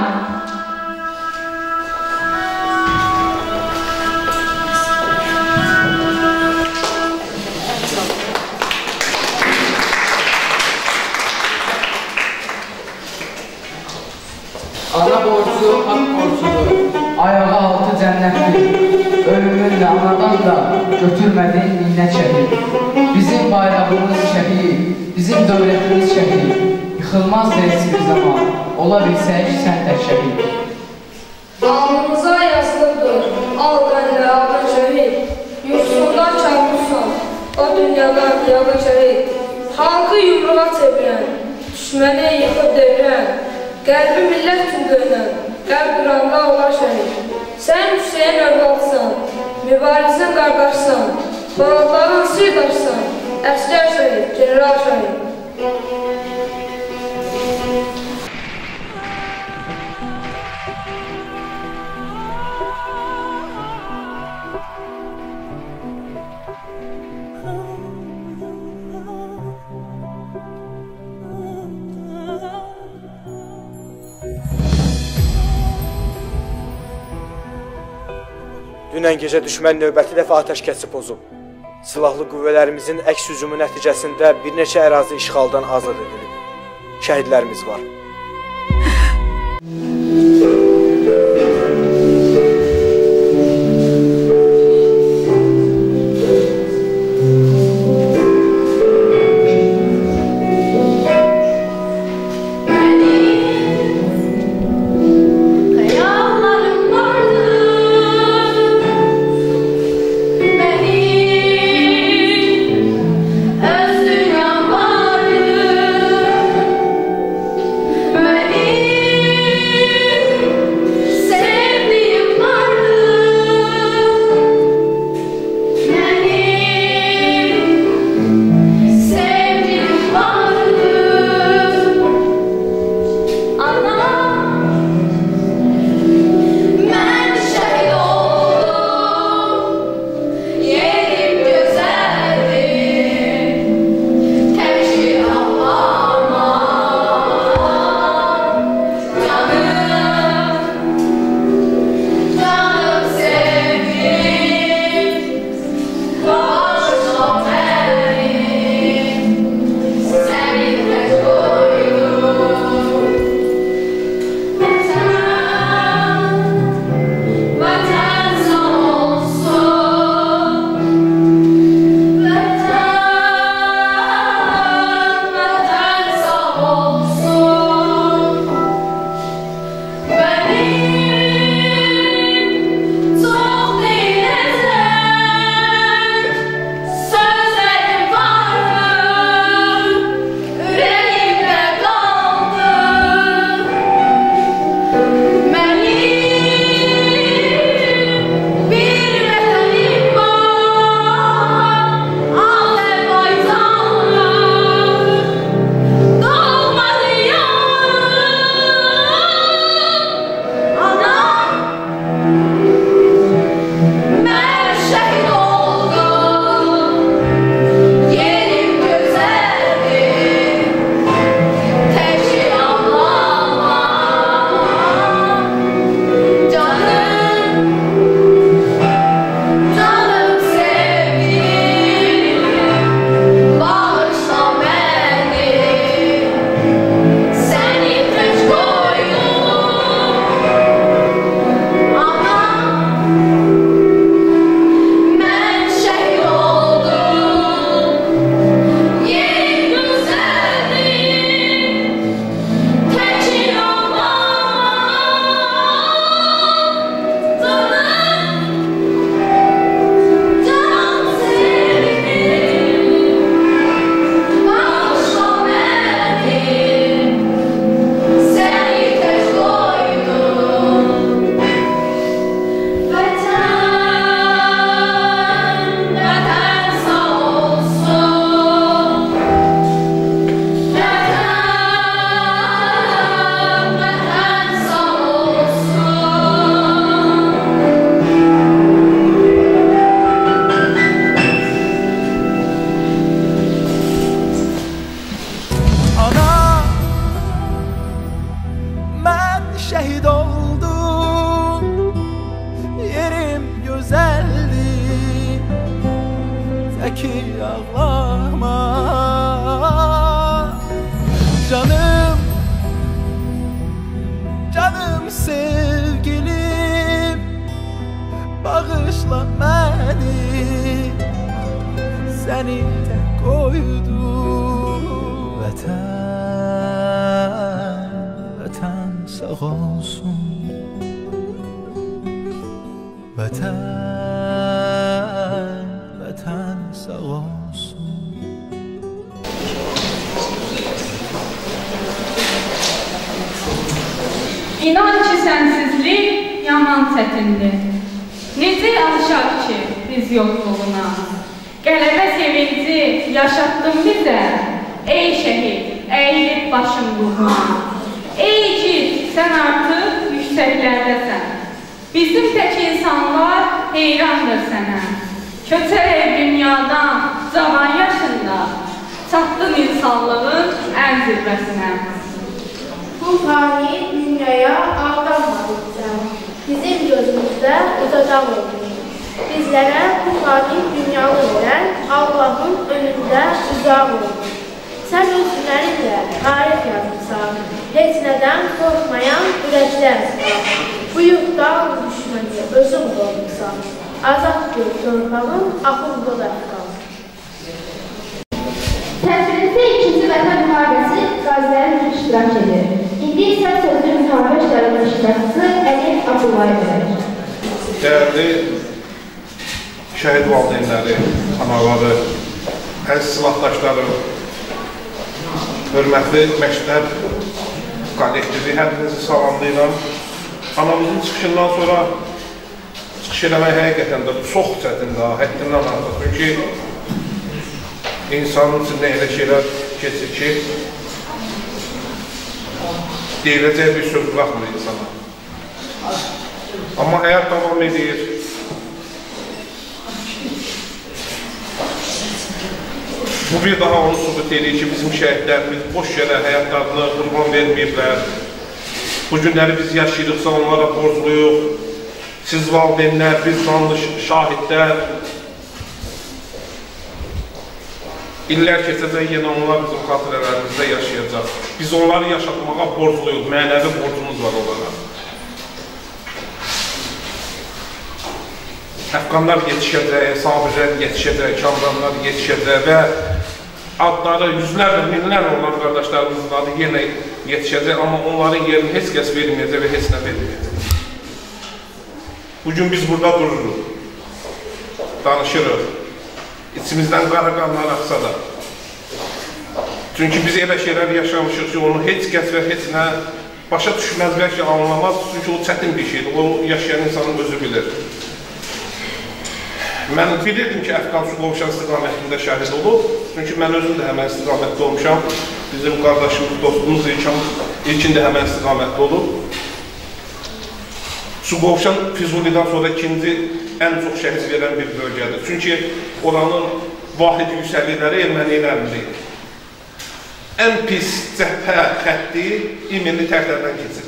Ana borcu, hak borcudur, ayağı altı cənnətdir. Ölümünlə anadan da götürmədin minnət şəhid. Bizim bayrağımız şəhid, bizim dövlətimiz şəhid. Yıxılmaz heç bir zaman, ola bilsək sən də şəhid. Alnımıza yazılıbdır, al qənlə ağın şəhid. Yuxusunda kabussan, o dünyadan yağın şəhid. Xalqı yumruğa çevirən, düşməni yıxıb devirən. Qəlbi millət üçün dönən, qəlb qıranda olar şəhid. Sən Hüseyin övladsan, mübarizin qardaşsan, xoralların sirdaşsan, əskər şəhid, general şəhid. Dünən gecə düşmən növbəti dəfə atəşkəsi pozub. Silahlı qüvvələrimizin əks hücumu nəticəsində bir neçə ərazi işğaldan azad edilib. Şəhidlərimiz var. Many ki ağlama. Canım, canım sevgilim, bağışla beni, seni tek koydum. Vətən, vətən sağ olsun. Vətən, vətən sağ olsun. İnan ki sənsizlik yaman çətindir. Necə alışaq ki biz yoxluğuna? Qələbə sevinci yaşatdın bizə. Ey şəhid, əyilib başım ruhuna. Ey igid, sən artıq yüksəklərdəsən. Bizim tək insanlar heyrandır sənə. Köçərək dünyadan cavan yaşında çatdın insanlığın ən zirvəsinə. Bu fani dünyaya aldanmadıqca bizim gözümüzdə uzadan oldu. Bizlərə bu fani dünyalı verən Allahın önündə uzaq oldu. Sən özünlərinlə tarix yazmışsan, heç nədən qorxmayan ürəklər sağ. Bu yuxdan düşməni özün olmuşsan, azad gör torpağın axın dolu əfqan. Təsvirinizdə 2-ci Vətən müharibəsi qazilərin iştirak edir. İndi isə sözü müharibə işlərinin iştirakçısı Əliyev Abdullayev verir. Dəyərli şəhid valideynləri, anaları, əziz silahdaşlarım, hörmətli məktəb kollektivi, hərinizi salamlayıram. Anamızın çıxışından sonra çıxış eləmək həqiqətən də çox çətindir, həddindən artıq. Çünki insanın içində elə şeylər keçir ki, deyiləcək bir söz bıraxmır insana. Amma həyat davam edir. Bu bir daha onu sübut edir ki, bizim şəhidlərimiz boş yerə həyatlarını qurban verməyiblər. Bu günləri biz yaşayırıqsa onlara borcluyuq. Siz valideynlər, biz canlı şahidlər. İllər keçəcək, yenə onlar bizim xatirələrimizdə yaşayacaq. Biz onları yaşatmağa borcluyuq, mənəvi borcumuz var onlara. Əfqanlar yetişəcək, Sabirlər yetişəcək, Kamranlar yetişəcək və adları yüzlərlə, minlərlə olan qardaşlarımızın adı yenə yetişəcək, amma onların yerini heç kəs verməyəcək və heç nə verməyəcək. Bugün biz burada dururuq, danışırıq, içimizdən qara qanlar axsa da. Çünki biz elə şeylər yaşamışıq ki, onu heç kəs və heç nə başa düşməz, bəlkə anlamaz, çünki o çətin bir şeydir, o yaşayan insanın özü bilir. Mən bilirdim ki, Əfqan Suqovuşan istiqamətində şəhid olub, çünki mən özüm də həmən istiqamətdə olmuşam, bizim qardaşımız, dostumuz ilkin də həmən istiqamətdə olub. Suqovuşan Füzulidən sonra ikinci ən çox şəhid verən bir bölgədir. Çünki oranın vahid yüksəklikləri ermənilərdir. Ən pis cəbhə xətti İmilli tərtlərdən keçir.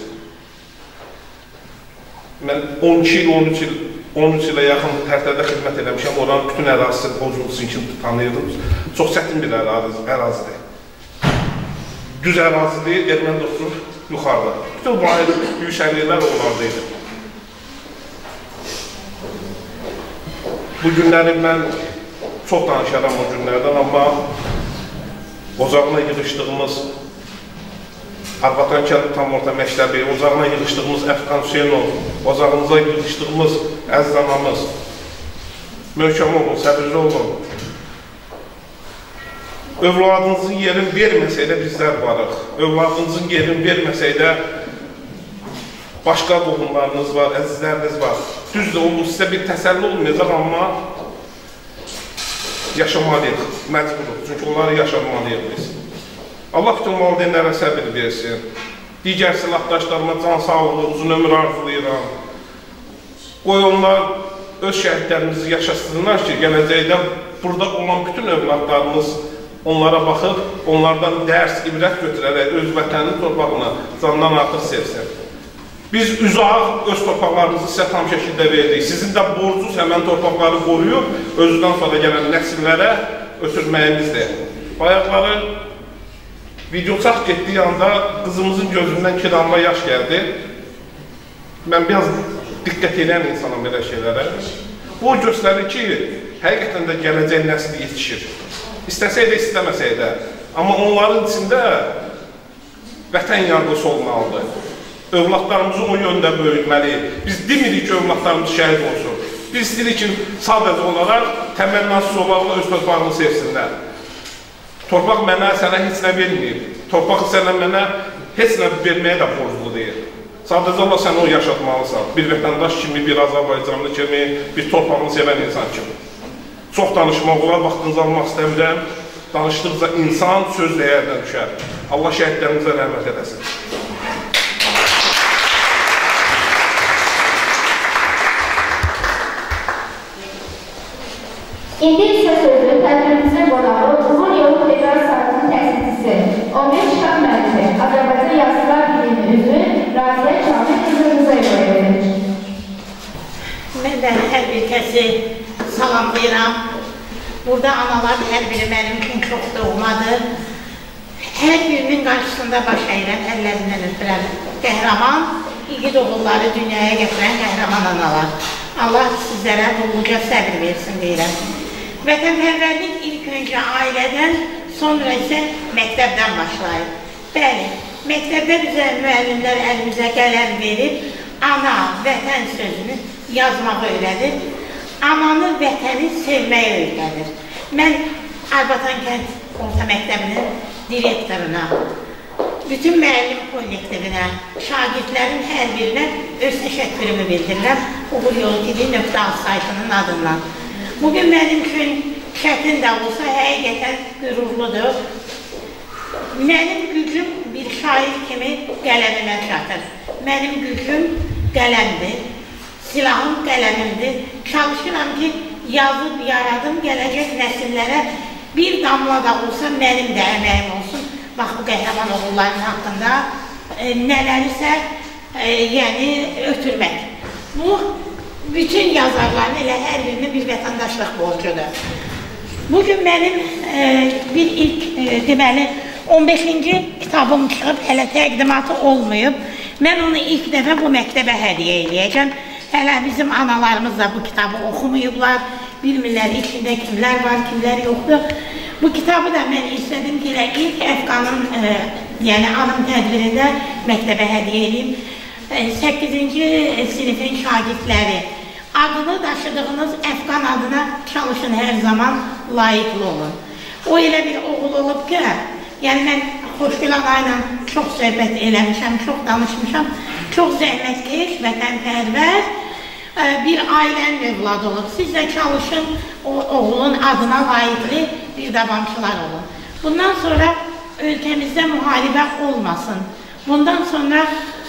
Mən 13 ilə yaxın tərtlərdə xidmət eləmişəm, oranın bütün ərazisi, Bozultusu için tanıyırdım. Çox çətin bir ərazidir. Düz ərazidir, erməni dostluq yuxarıda. Bütün vahid yüksəkliklər onlardaydı. Bu günləri mən çox danışaram o günlərdən, amma ocağına yığışdığımız Arvatan kənd tam orta məktəbi, ocağına yığışdığımız Əfqan Hüseynov, ocağımıza yığışdığımız əziz anamız, möhkəm olun, səbirli olun. Övladınızın yerin verməsəydə bizlər varıq. Övladınızın yerin verməsəydə başqa qohumlarınız var, əzizləriniz var. Düzdür, o sizə bir təsəlli olmayacaq, amma yaşamalıyıq, məcburuq. Çünki onları yaşamalıyıq biz. Allah bütün valideynlərə səbir versin. Digər silahdaşlarıma can sağlığı, uzun ömür arzulayıram. Qoy onlar öz şəhidlərimizi yaşasınlar ki, gələcəkdə burada olan bütün övladlarımız onlara baxıb, onlardan dərs, ibrət götürərək öz vətəninin torpağına candan artıq sevsin. Biz uzaq öz torpaqlarımızı sizə tam şəkildə verdik. Sizin də borcunuz həmən torpaqları qoruyub, özündən sonra gələn nəsillərə ötürməyimizdir. Bayaqları video çaq getdiyi anda qızımızın gözündən 2 damla yaş gəldi. Mən biraz diqqət edən insanım belə şeylərə. Bu göstərir ki, həqiqətən də gələcək nəsil yetişir. İstəsək də, istəməsək də. Amma onların içində vətən yargısı olmalıdır. Övladlarımızı o yöndə böyütməliyik. Biz demirik ki, övladlarımız şəhid olsun. Biz istəyirik ki, sadəcə olaraq təmənnasız olaraq öz torpağını sevsinlər. Torpaq mənə, sənə heç nə verməyib. Torpaq sənə mənə heç nə verməyə də borclu deyil. Sadəcə olaraq sən o yaşatmalısan. Bir vətəndaş kimi, bir Azərbaycanlı kimi, bir torpağını sevən insan kimi. Çox danışmaq olar, vaxtınızı almaq istəmirəm. Danışdıqca insan söz dəyərinə düşər. Allah şəhidlərimizə rəhmət edəsin. İndi isə sözü tədbirimizin qonağı Uzun Yolu Federal Sartının təsisçisi, 15 şah müəllifi, Azərbaycan Yazılar Birliyinin üzvü Raziyə Kamil Qızılqızayeva verilir. Mən də hər bir kəsi salamlayıram. Burada analar hər biri mənim üçün çox doğmadır. Hər birinin qarşısında baş əyirəm, əllərindən öpürəm. Qəhrəman, igid oğulları dünyaya gətirən qəhrəman analar. Allah sizlərə bolluca səbir versin deyirəm. Vətənpərvərlik ilk öncə ailədən, sonra isə məktəbdən başlayır. Bəli, məktəbdə bizə müəllimlər əlimizə qələm verib, ana, vətən sözünü yazmağı öyrədir, ananı, vətəni sevməyi öyrədir. Mən Arbatan Kənd Orta Məktəbinin direktoruna, bütün müəllim kollektivinə, şagirdlərin hər birinə öz təşəkkürümü bildirirəm uğuryolutv.az saytının adından. Bugün mənim üçün çətin də olsa həqiqətən qürurludur. Mənim gücüm bir şair kimi qələmimə çatır. Mənim gücüm qələmdir, silahım qələmimdir. Çalışıram ki, yazıb yaradım gələcək nəsillərə bir damla da olsa mənim də əməyim olsun. Bax, bu qəhrəman oğulların haqqında nələrisə ötürmək. Bu, bütün yazarların elə hər birinin bir vətəndaşlıq borcudur. Bugün mənim bir ilk, deməli, 15-ci kitabım çıxıb, hələ təqdimatı olmayıb. Mən onu ilk dəfə bu məktəbə hədiyyə eləyəcəm. Hələ bizim analarımız da bu kitabı oxumayıblar, bilmirlər içində kimlər var, kimlər yoxdur. Bu kitabı da mən istədim ki, ilk Əfqanın, yəni anım tədbirində məktəbə hədiyyə edeyim. 8-ci sinifin şagirdləri, adını daşıdığınız Əfqan adına çalışın, hər zaman layiqli olun. O elə bir oğul olub ki, yəni mən Xoşgül ağayla çox söhbət eləmişəm, çox danışmışam, çox zəhmətkeş, vətənpərvər bir ailənin övladı olub. Siz də çalışın, o oğulun adına layiqli bir davamçılar olun. Bundan sonra ölkəmizdə müharibə olmasın. Bundan sonra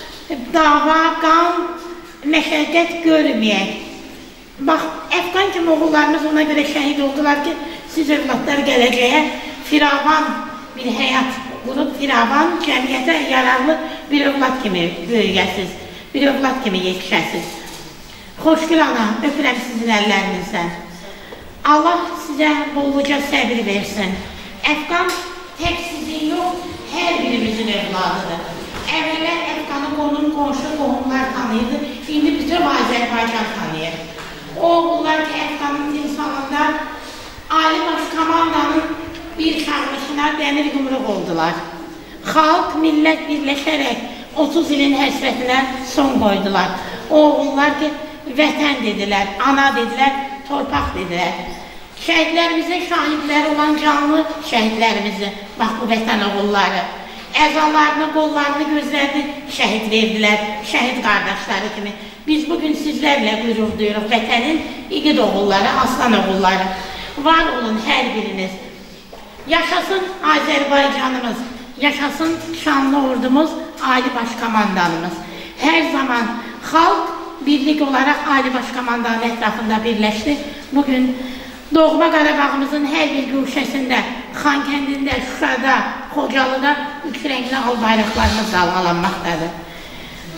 dava, qan, məşəqqət görməyək. Bax, Əfqan kimi oğullarımız ona görə şəhid oldular ki, siz övladlar gələcəyə firavan bir həyat qurub, firavan cəmiyyətə yararlı bir övlad kimi böyüyəsiz, bir övlad kimi yetişəsiz. Xoşgül ana, öpürəm sizin əllərinizdən. Allah sizə bolluca səbir versin. Əfqan tək sizin yox, hər birimizin övladıdır. Əvvəllər Əfqanı qonum, qonşu, qohumlar tanıyırdı, indi bütün Azərbaycan tanıyır. O oğullar ki, Əfqanın timsalında Ali Baş Komandanın bir çağrışına dəmir yumruq oldular. Xalq, millət birləşərək 30 ilin həsrətinə son qoydular. O oğullar ki, vətən dedilər, ana dedilər, torpaq dedilər. Şəhidlərimizin şahidləri olan canlı şəhidlərimizi, bax bu vətən oğulları, əzalarını, qollarını, gözlərini şəhid verdilər, şəhid qardaşları kimi. Biz bugün sizlərlə qürur duyuruq, vətənin igid oğulları, aslan oğulları. Var olun hər biriniz. Yaşasın Azərbaycanımız, yaşasın şanlı ordumuz, Ali Baş Komandanımız. Hər zaman xalq birlik olaraq Ali Baş Komandanın ətrafında birləşdi. Bugün doğma Qarabağımızın hər bir güşəsində, Xankəndində, Şuşada, Xocalıda üç rəngli al bayraqlarımız dalğalanmaqdadır.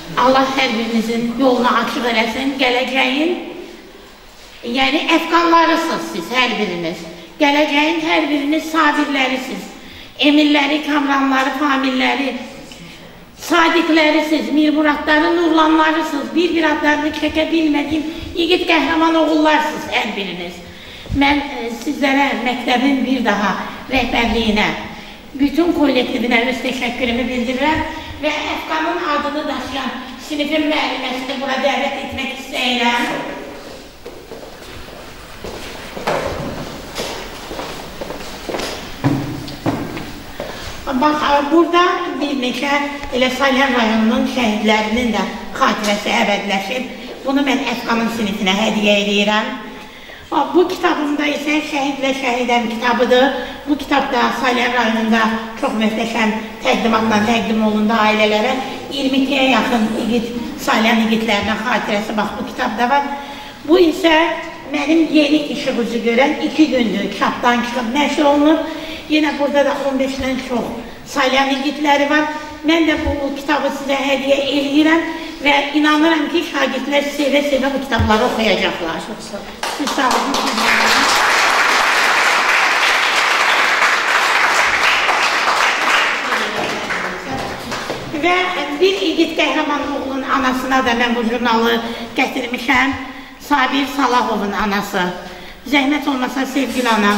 Allah hər birinizin yolunu açıq eləsin, gələcəyin, yəni əfqanlarısınız siz hər biriniz. Gələcəyin hər biriniz sabirlərisiz, emirləri, kamranları, familləri, sadiqlərisiz, mirmuradları, nurlanlarısınız, bir adlarını çəkə bilmədiyim yiğit qəhrəman oğullarsınız hər biriniz. Mən sizlərə məktəbin bir daha rəhbərliyinə, bütün kollektivinə öz təşəkkürümü bildirirəm və əfqanın adını daşıyan sinifin müəlliməsini bura dəvət etmək istəyirəm. Bax, burada bir neçə elə Salyan rayonunun şəhidlərinin də xatirəsi əbədləşib. Bunu mən əfqanın sinifinə hədiyyə edirəm. Bu kitabımda isə Şəhidlə Şəhidəm kitabıdır. Bu kitabda Salyan rayonunda çox möhtəşəm təqdimatla təqdim olundu ailələrə. 22-yə yaxın Salyan igidlərinin xatirəsi bax bu kitabda var. Bu isə mənim yeni işıq üzü görən 2 gündür çapdan çıxıb nəşr olunur. Yenə burada da 15-dən çox Salyan igidləri var. Mən də bu kitabı sizə hədiyyə eləyirəm və inanıram ki, şagirdlər sevə-sevə bu kitabları oxuyacaqlar. Siz sağ olun. Və bir igid qəhrəman oğlunun anasına da mən bu jurnalı gətirmişəm. Sabir Salahovun anası. Zəhmət olmasa sevgili ana.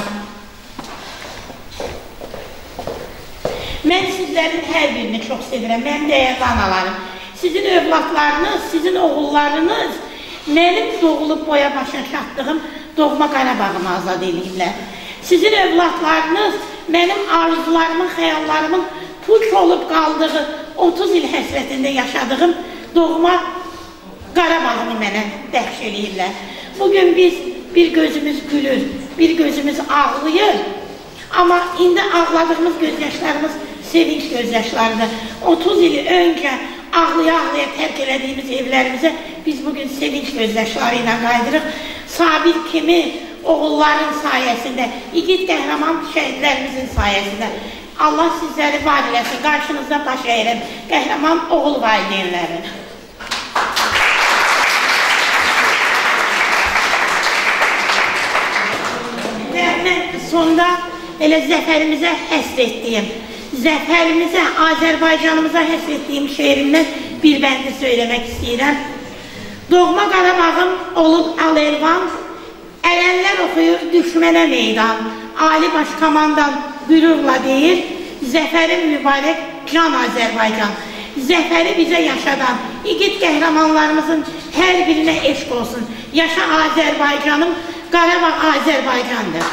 Mən sizlərin hər birini çox sevirəm, mənim dəyərli analarım. Sizin övladlarınız, sizin oğullarınız mənim doğulub boya başa çatdığım doğma Qarabağımı azad ediblər. Sizin övladlarınız mənim arzularımın, xəyallarımın puç olub qaldığı 30 il həsrətində yaşadığım doğma Qarabağımı mənə bəxş eləyirlər. Bugün biz bir gözümüz gülür, bir gözümüz ağlayır. Amma indi ağladığımız gözyaşlarımız sevinç gözyaşlarıdır. 30 il öncə ağlaya-ağlaya tərk elədiyimiz evlərimizə biz bugün sevinç gözyaşları ilə qaydırıq. Sabir kimi oğulların sayəsində, igid qəhrəman şəhidlərimizin sayəsində Allah sizləri var eləsin, qarşınızda baş əyirəm, qəhrəman oğul valideynlərin. Və mən sonda elə zəfərimizə həsr etdiyim, zəfərimizə, Azərbaycanımıza həsr etdiyim şeirimdən bir bəndi söyləmək istəyirəm. Doğma Qarabağım olub al-elvan, ələnlər oxuyur düşmənə meydan, Ali Başkomandan qürurla deyir, zəfərin mübarək can Azərbaycan. Zəfəri bizə yaşadan, igid qəhrəmanlarımızın hər birinə eşq olsun. Yaşa Azərbaycanım, Qarabağ Azərbaycandır.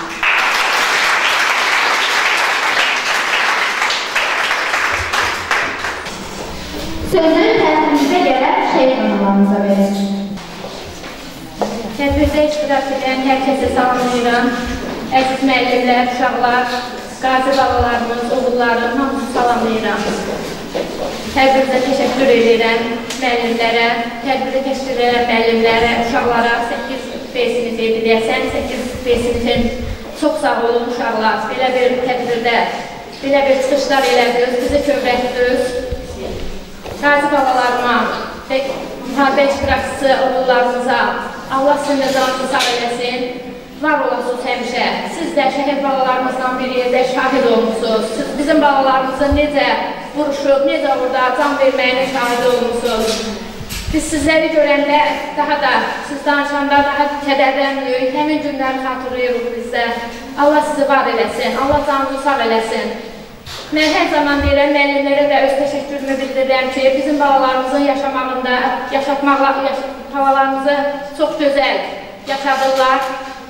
Sözü tərtibimizə gələn şəhid analarımıza verir. Tədbirdə iştirak edən hər kəsə salamlayıram. Əziz müəllimlər, uşaqlar, qazi balalarımız, oğullarım, hamısını salamlayıram. Tədbirdə təşəkkür edirəm müəllimlərə, tədbirdə təşkil edən müəllimlərə, uşaqlara 8B sinifi deyəsən, 8B sinifin çox sağ olun uşaqlar. Belə bir tədbirdə, belə bir çıxışlar elədiniz, bizi kövrətdiniz. Qazi balalarıma və müharibə iştirakçısı oğullarımıza Allah sizin rızanızı sağ eləsin. Var olasınız həmişə. Siz də şəhid balalarımızdan bir yerdə şahid olmuşsunuz. Siz bizim balalarımızı necə vuruşub, necə orada can verməyinə şahid olmuşsunuz. Biz sizləri görəndə daha da, siz danışanda daha kədərlənmirik. Həmin günləri xatırlayırıq bizdə. Allah sizi var eləsin, Allah canınızı sağ eləsin. Mən hər zaman deyirəm, müəllimlərə də öz təşəkkürümü bildirirəm ki, bizim balalarımızın yaşamağında, havalarımızı çox gözəl yaşadırlar.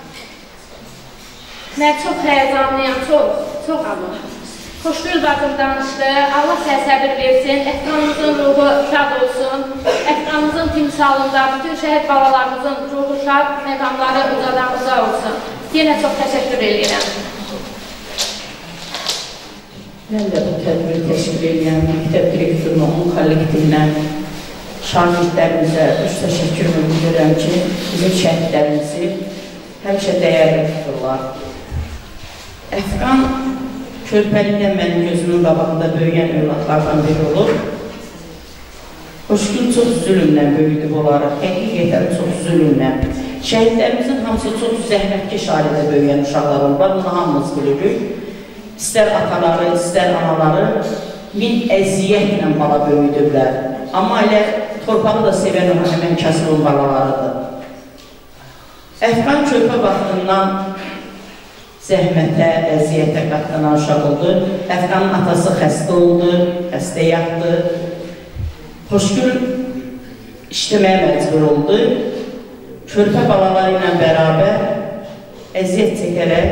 Mən çox həyəcanlıyam, çox xoşgül bacım danışdı. Allah sizə səbir versin, Əfqanımızın ruhu şad olsun, Əfqanımızın timsalında bütün şəhid balalarımızın ruhu şad, məqamları uca olsun. Yenə çox təşəkkür edirəm. Mən də bu tədbiri təşkil edən məktəb direktorunun kollektivindən şagirdlərimizə öz təşəkkürümü bildirirəm ki, bizim şəhidlərimizi həmişə dəyərli tuturlar. Əfqan körpəlikdən mənim gözümün qabağında böyüyən övladlardan biri olub. Xoşgül çox zülmlə böyüdüb olaraq, həqiqətən çox zülmlə. Şəhidlərimizin hamısı çox zəhmətkeş ailədə böyüyən uşaqlar olurlar, bunu hamımız bilirik. İstər ataları, istər anaları min əziyyətlə bala böyüdüblər. Amma elə torpağı da sevən o həmən kasılın balalarıdır. Əfqan körpə vaxtından zəhmətə, əziyyətə qatlanan uşaq oldu. Əfqanın atası xəstə oldu, xəstə yatdı. Xoşgül işləməyə məcbur oldu. Körpə balaları ilə bərabər əziyyət çəkərək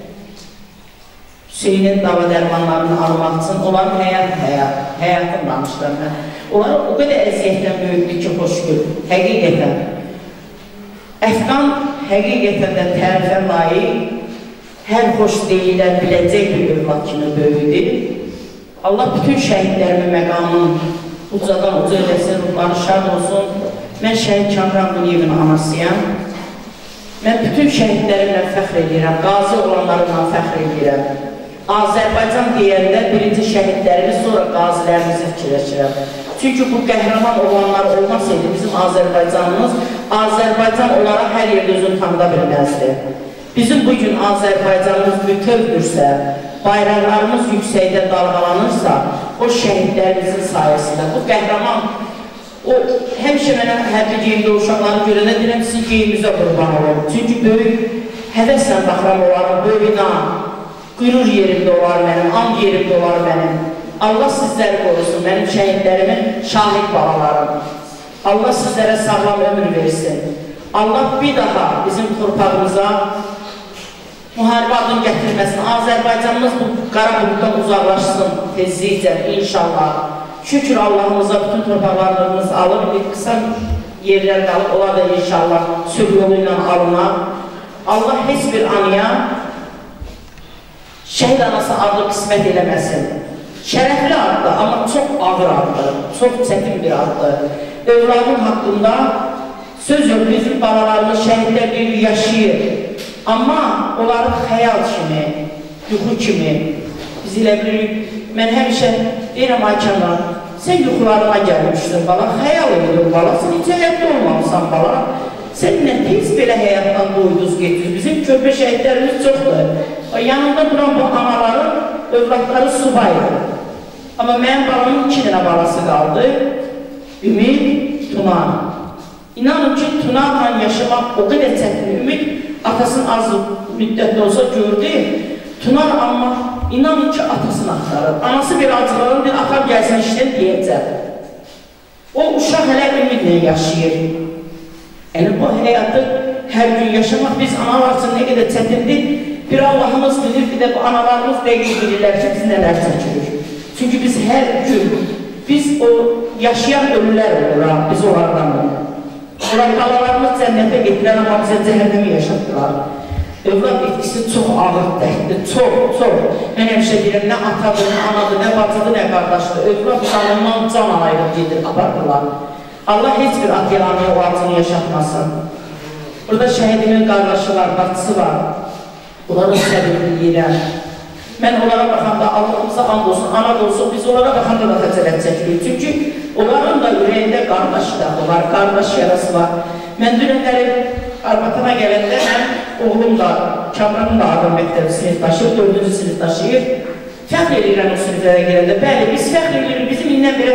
Hüseynin dava dərmanlarını almaq üçün onların həyatını danışıram mən. Onları o qədər əziyyətdən böyüdü ki, Xoşgül, həqiqətən. Əfqan həqiqətən də tərifə layiq, hər xoş deyilə biləcək bir övlad kimi böyüdü. Allah bütün şəhidlərimin məqamını ucadan uca eləsin, ruhları şad olsun. Mən şəhid Kamran Quliyevin anasıyam. Mən bütün şəhidlərimlə fəxr edirəm, qazi olanlarımla fəxr edirəm. Azərbaycan deyəndə birinci şəhidlərimiz, sonra qazilərimizi fikirləşirəm. Çünki bu qəhrəman olanlar olmasaydı bizim Azərbaycanımız, Azərbaycan olaraq hər yerdə özünü tanıda bilməzdi. Bizim bugün Azərbaycanımız bütövdürsə, bayraqlarımız yüksəkdə dalğalanırsa, o şəhidlərimizin sayəsində, bu qəhrəman, o həmişə mənə hərbi geyimdə uşaqları görənə deyirəm, sizin geyimizə qurban olun. Çünki böyük həvəslə baxıram onların boyuna, qürur yerində olar mənim, and yerində olar mənim. Allah sizləri qorusun, mənim şəhidlərimin şahid balalarım. Allah sizlərə sağlam ömür versin. Allah bir daha bizim torpağımıza müharibə adını gətirməsin. Azərbaycanımız bu qara buluddan uzaqlaşsın tezlikcə, inşallah. Şükür Allahımıza bütün torpaqlarımız alır, bir qısa yerlər qalıb, olar da inşallah sülh yolu ilə alınar. Allah heç bir anıya şəhid anası adlı qismət eləməsin. Şərəfli addır, amma çox ağır addır, çox çətin bir addır. Övladın haqqında söz yox, bizim balalarımız şəhidlər deyir, yaşayır. Amma onları xəyal kimi, yuxu kimi biz elə bilirik. Mən həmişə deyirəm, Aykanlar, sən yuxularına gəlmişsin bala, xəyal edir bala, sən hiç həyatda olmamışsan bala. Sən nə tez belə həyatdan doyduz getir, bizim körpə şəhidlərimiz çoxdur. Yanında duran bu anaların övladları subaydır. Amma mənim balamın 2 dənə balası qaldı, Ümid, Tunan. İnanın ki, Tunanla yaşamaq o qədər çətin. Ümid atasını az müddətdə olsa gördü, Tunan amma inanın ki, atasını axtarır. Anası bir acılarım, bir atam gəlsin işdən deyəcək. O uşaq hələ ümidlə yaşayır. Yəni, bu həyatı hər gün yaşamaq biz analar üçün nə qədər çətindir, bir Allahımız bilir, bir də bu analarımız dəqiq bilirlər ki, biz nələr çəkirik. Çünki biz hər gün, biz o yaşayan ölülər oluruq, biz onlardan oluruz. Onlar qalalarımız cənnətə getirən, amma bizə cəhənnəmi yaşatdılar. Övlad etkisi çox ağır dəhdir, çox. Mən həmişə deyirəm, nə atadır, nə anadır, nə bacıdır, nə qardaşdır. Övlad canından can alayırıq gedir, aparırlar. Allah heç bir at yalanı o acını yaşatmasın. Burada şəhidimin qardaşı var, bacısı var. Onların səbirini deyirəm. Mən onlara baxanda, Allahımıza and olsun, ana da olsun, biz onlara baxanda da xəcələt çəkirik. Çünki onların da ürəyində qardaş da var, qardaş yarası var. Mən dünənləri Arbatana gələndə, oğlum da, Kamranın da adam məktəbi sinifdaşıyır, 4-cü sinifdaşıyır. Fəxr edirəm o siniflərə gələndə. Bəli, biz fəxr edirik, bizim indən belə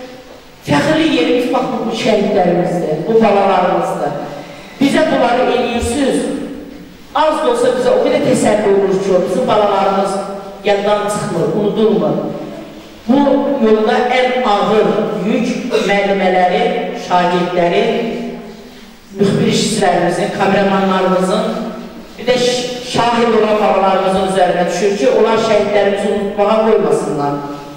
fəxrli yerimiz, bax, bu şəhidlərimizdir, bu balalarımızdır. Bizə bunları eləyirsiniz. Az da olsa bizə o qədər təsəlli olur ki, bizim balalarımız yaddan çıxmır, unudulmur. Bu yolda ən ağır yük müəllimələri, şagirdləri, müxbir işçilərimizin, kameramanlarımızın, bir də şahid olan balalarımızın üzərinə düşür ki, onlar şəhidlərimizi unutmağa qoymasınlar.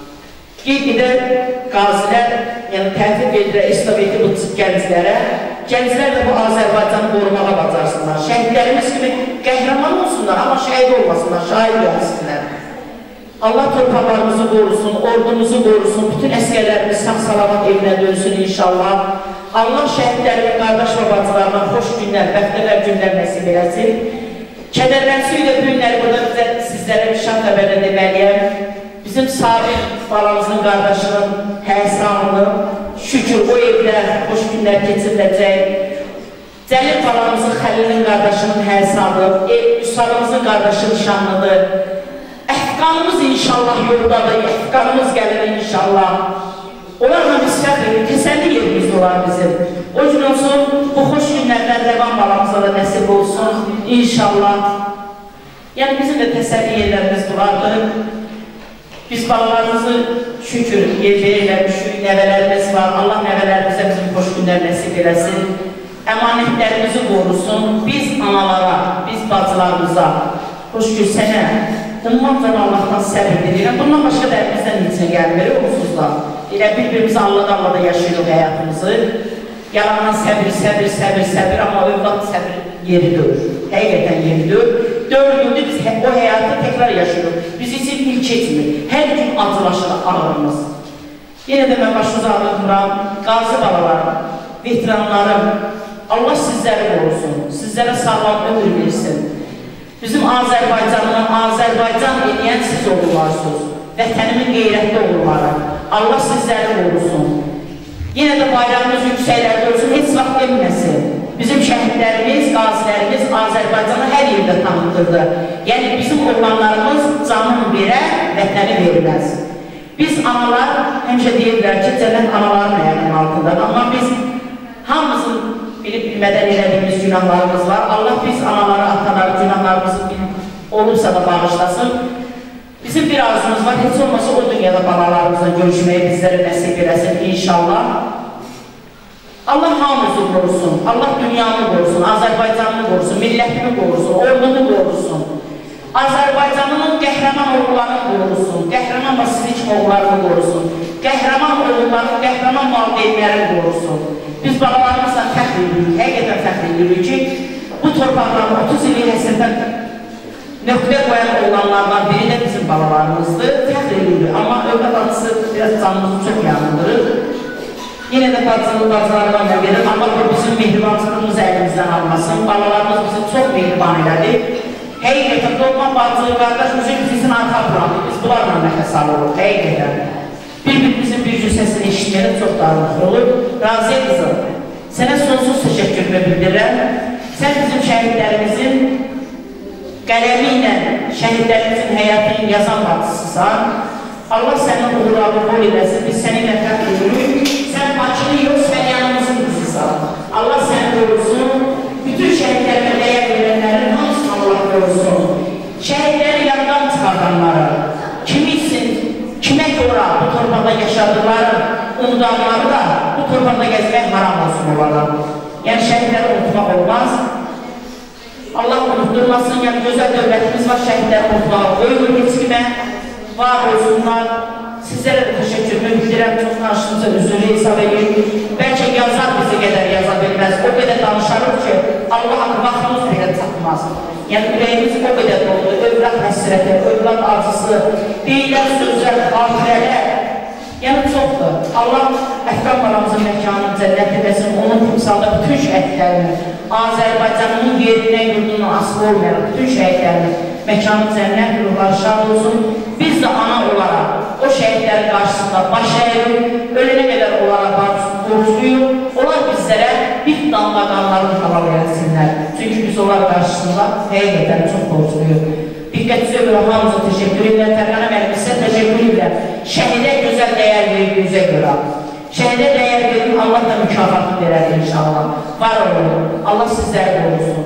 Qeyd qazilər, yəni təhvil vedirə, estafeti bu gənclərə, gənclər də bu Azərbaycanı qorumağa bacarsınlar. Şəhidlərimiz kimi qəhrəman olsunlar, amma şəhid olmasınlar, şahid gəlsinlər. Allah torpaqlarımızı qorusun, ordumuzu qorusun, bütün əskərlərimiz sağ-salamat evinə dönsün inşallah. Allah şəhidlərimin qardaş və bacılarına xoş günlər, bəxtəvər günlər nəsib eləsin. Kədərlənsiz də bu günləri burada sizlərə bir şah xəbərlə deməliyəm. Bizim Sabir balamızın qardaşının Həsanını şükür o evdə xoş günlər keçiriləcək. Cəlil balamızın, Xəlilin qardaşının hərsi alıb, Üsarımızın qardaşı nişanlıdır. Əhqanımız inşallah yoldadır, əhqanımız gəlir inşallah. Onlarla biz fəxr edir, təsəlli yerimiz olar bizim. O gün olsun, bu xoş günlərdən Rəvan balamıza da nəsib olsun, inşallah. Yəni bizim də təsəlli yerlərimiz vardır. Biz balalarımızı şükür yerləmişik, nəvələrimiz var. Allah nəvələrimizə bizim xoş günlər nəsib eləsin. Əmanətlərimizi qorusun, biz analara, biz bacılarımıza, xoş gün sənə, bundan Allahdan səbir edirəm. Bundan başqa da əlimizdən içinə gəlmir, onsuz da. Elə bir-birimizi allada yaşayırıq həyatımızı. Yalandan səbir, amma övlad səbir yeri döyür. Həqiqətən yeri döyür. 4 gündür biz o həyatı təkrar yaşayırıq. Biz için ilk etmir. Hər gün acılaşır ağrımız. Yenə də mən başınızı ağrıtıram, qazi balalarım, veteranlarım, Allah sizləri qorusun, sizlərə sağlam ömür versin. Bizim Azərbaycanın, Azərbaycan eləyən siz olurlarsınız. Vətənimin qeyrətli olurları. Allah sizləri qorusun. Yenə də bayrağımız yüksəklərdə olsun, heç vaxt deməsin. Bizim şəhidlərimiz, qazilərimiz Azərbaycanı hər yerdə tanıtırdı. Yəni bizim oğlanlarımız canını verər, vətəni verilməz. Biz analar həmişə deyirlər ki, cənnət anaların ayağının altındadır. Amma biz hamımızın bilib-bilmədən elədiyimiz günahlarımız var. Allah biz anaları, ataları, günahlarımızı olursa da bağışlasın. Bizim bir arzumuz var, heç olmasa o dünyada balalarımızla görüşməyi bizlərə nəsib eləsin inşallah. Allah hamımızı qorusun, Allah dünyamı qorusun, Azərbaycanını qorusun, millətini qorusun, ordunu qorusun. Azərbaycanının qəhrəman oğullarını qorusun, qəhrəman Vasilik oğullarını qorusun, qəhrəman oğullarını, qəhrəman valideynlərini qorusun. Biz balalarımızla fəxr edirik, həqiqətən fəxr edirik ki, bu torpaqların 30 il həsindən nöqtə qoyan oğlanlardan biri də bizim balalarımızdır, fəxr edirik. Amma övlad adısı biraz canımızı çox yanındırır. Yenə də bacılarından da verir, amma bu bizim mehribancılığımızı əlimizdən almasın. Balalarımız bizi çox mehriban elədi. Həqiqətən, doğma bacı, qardaş, bizim arxa bulandır. Biz bunlarla nəfəs alırıq, həqiqətən. Bir-birimizin bir cür səsini eşitməyərək çox darlıq olur. Raziyə qızım, sənə sonsuz təşəkkürümü bildirirəm. Sən bizim şəhidlərimizin qələmi ilə şəhidlərimizin həyatını yazan bacısısan. Allah sənin uğurlarını bol eləsin, biz səninlə fəxr edirik. Sən Bakını yox, sən yanımızın qızısan. Allah səni qorusun, bütün şəhidlərimə dəyər verənlərin hamısını Allah qorusun. Şəhidləri yandan çıxardanları, kimisin, kimə görə bu torpaqda yaşadıqları, unudanları da bu torpaqda gəzmək haram olsun onlara. Yəni şəhidləri unutmaq olmaz. Allah unutturmasın, yəni gözəl dövlətimiz var, şəhidləri unutmağı qoyulur keçkimə, var olsunlar. Sizlərə də təşəkkürümü bildirəm, çox qarşınıza üzrü hesab edin. Bəlkə yazar bizi qədər yaza bilməz, o qədər danışarıq ki, Allah'ın vaxtımız belə çatmaz. Yəni ürəyimiz o qədər doldu, övlad həsrəti, övlad acısı, deyilən sözlər, xatirələr, yəni çoxdur. Allah Əhqan balamızın məkanını cənnət edəsin, onun timsalda bütün şəhidlərini, Azərbaycanının yerindən yurdundan asılı olmayan bütün şəhidlərini, məkanı cənnət, ruhları şad olsun. Biz də ana olaraq o şəhidlərin qarşısında baş əyirik, ölənə qədər onlara borcluyuq. Onlar bizlərə bir damla qanlarını halal eləsinlər. Çünki biz onlar qarşısında həqiqətən çox borcluyuq. Diqqətçi ömrə hamıza təşəkkür edirəm, Tərqana müəllimizə təşəkkür edirəm. Şəhidə gözəl dəyər verdiyinizə görə. Şəhidə dəyər verin, Allah da mükafatını verər inşallah. Var olun, Allah sizləri qorusun.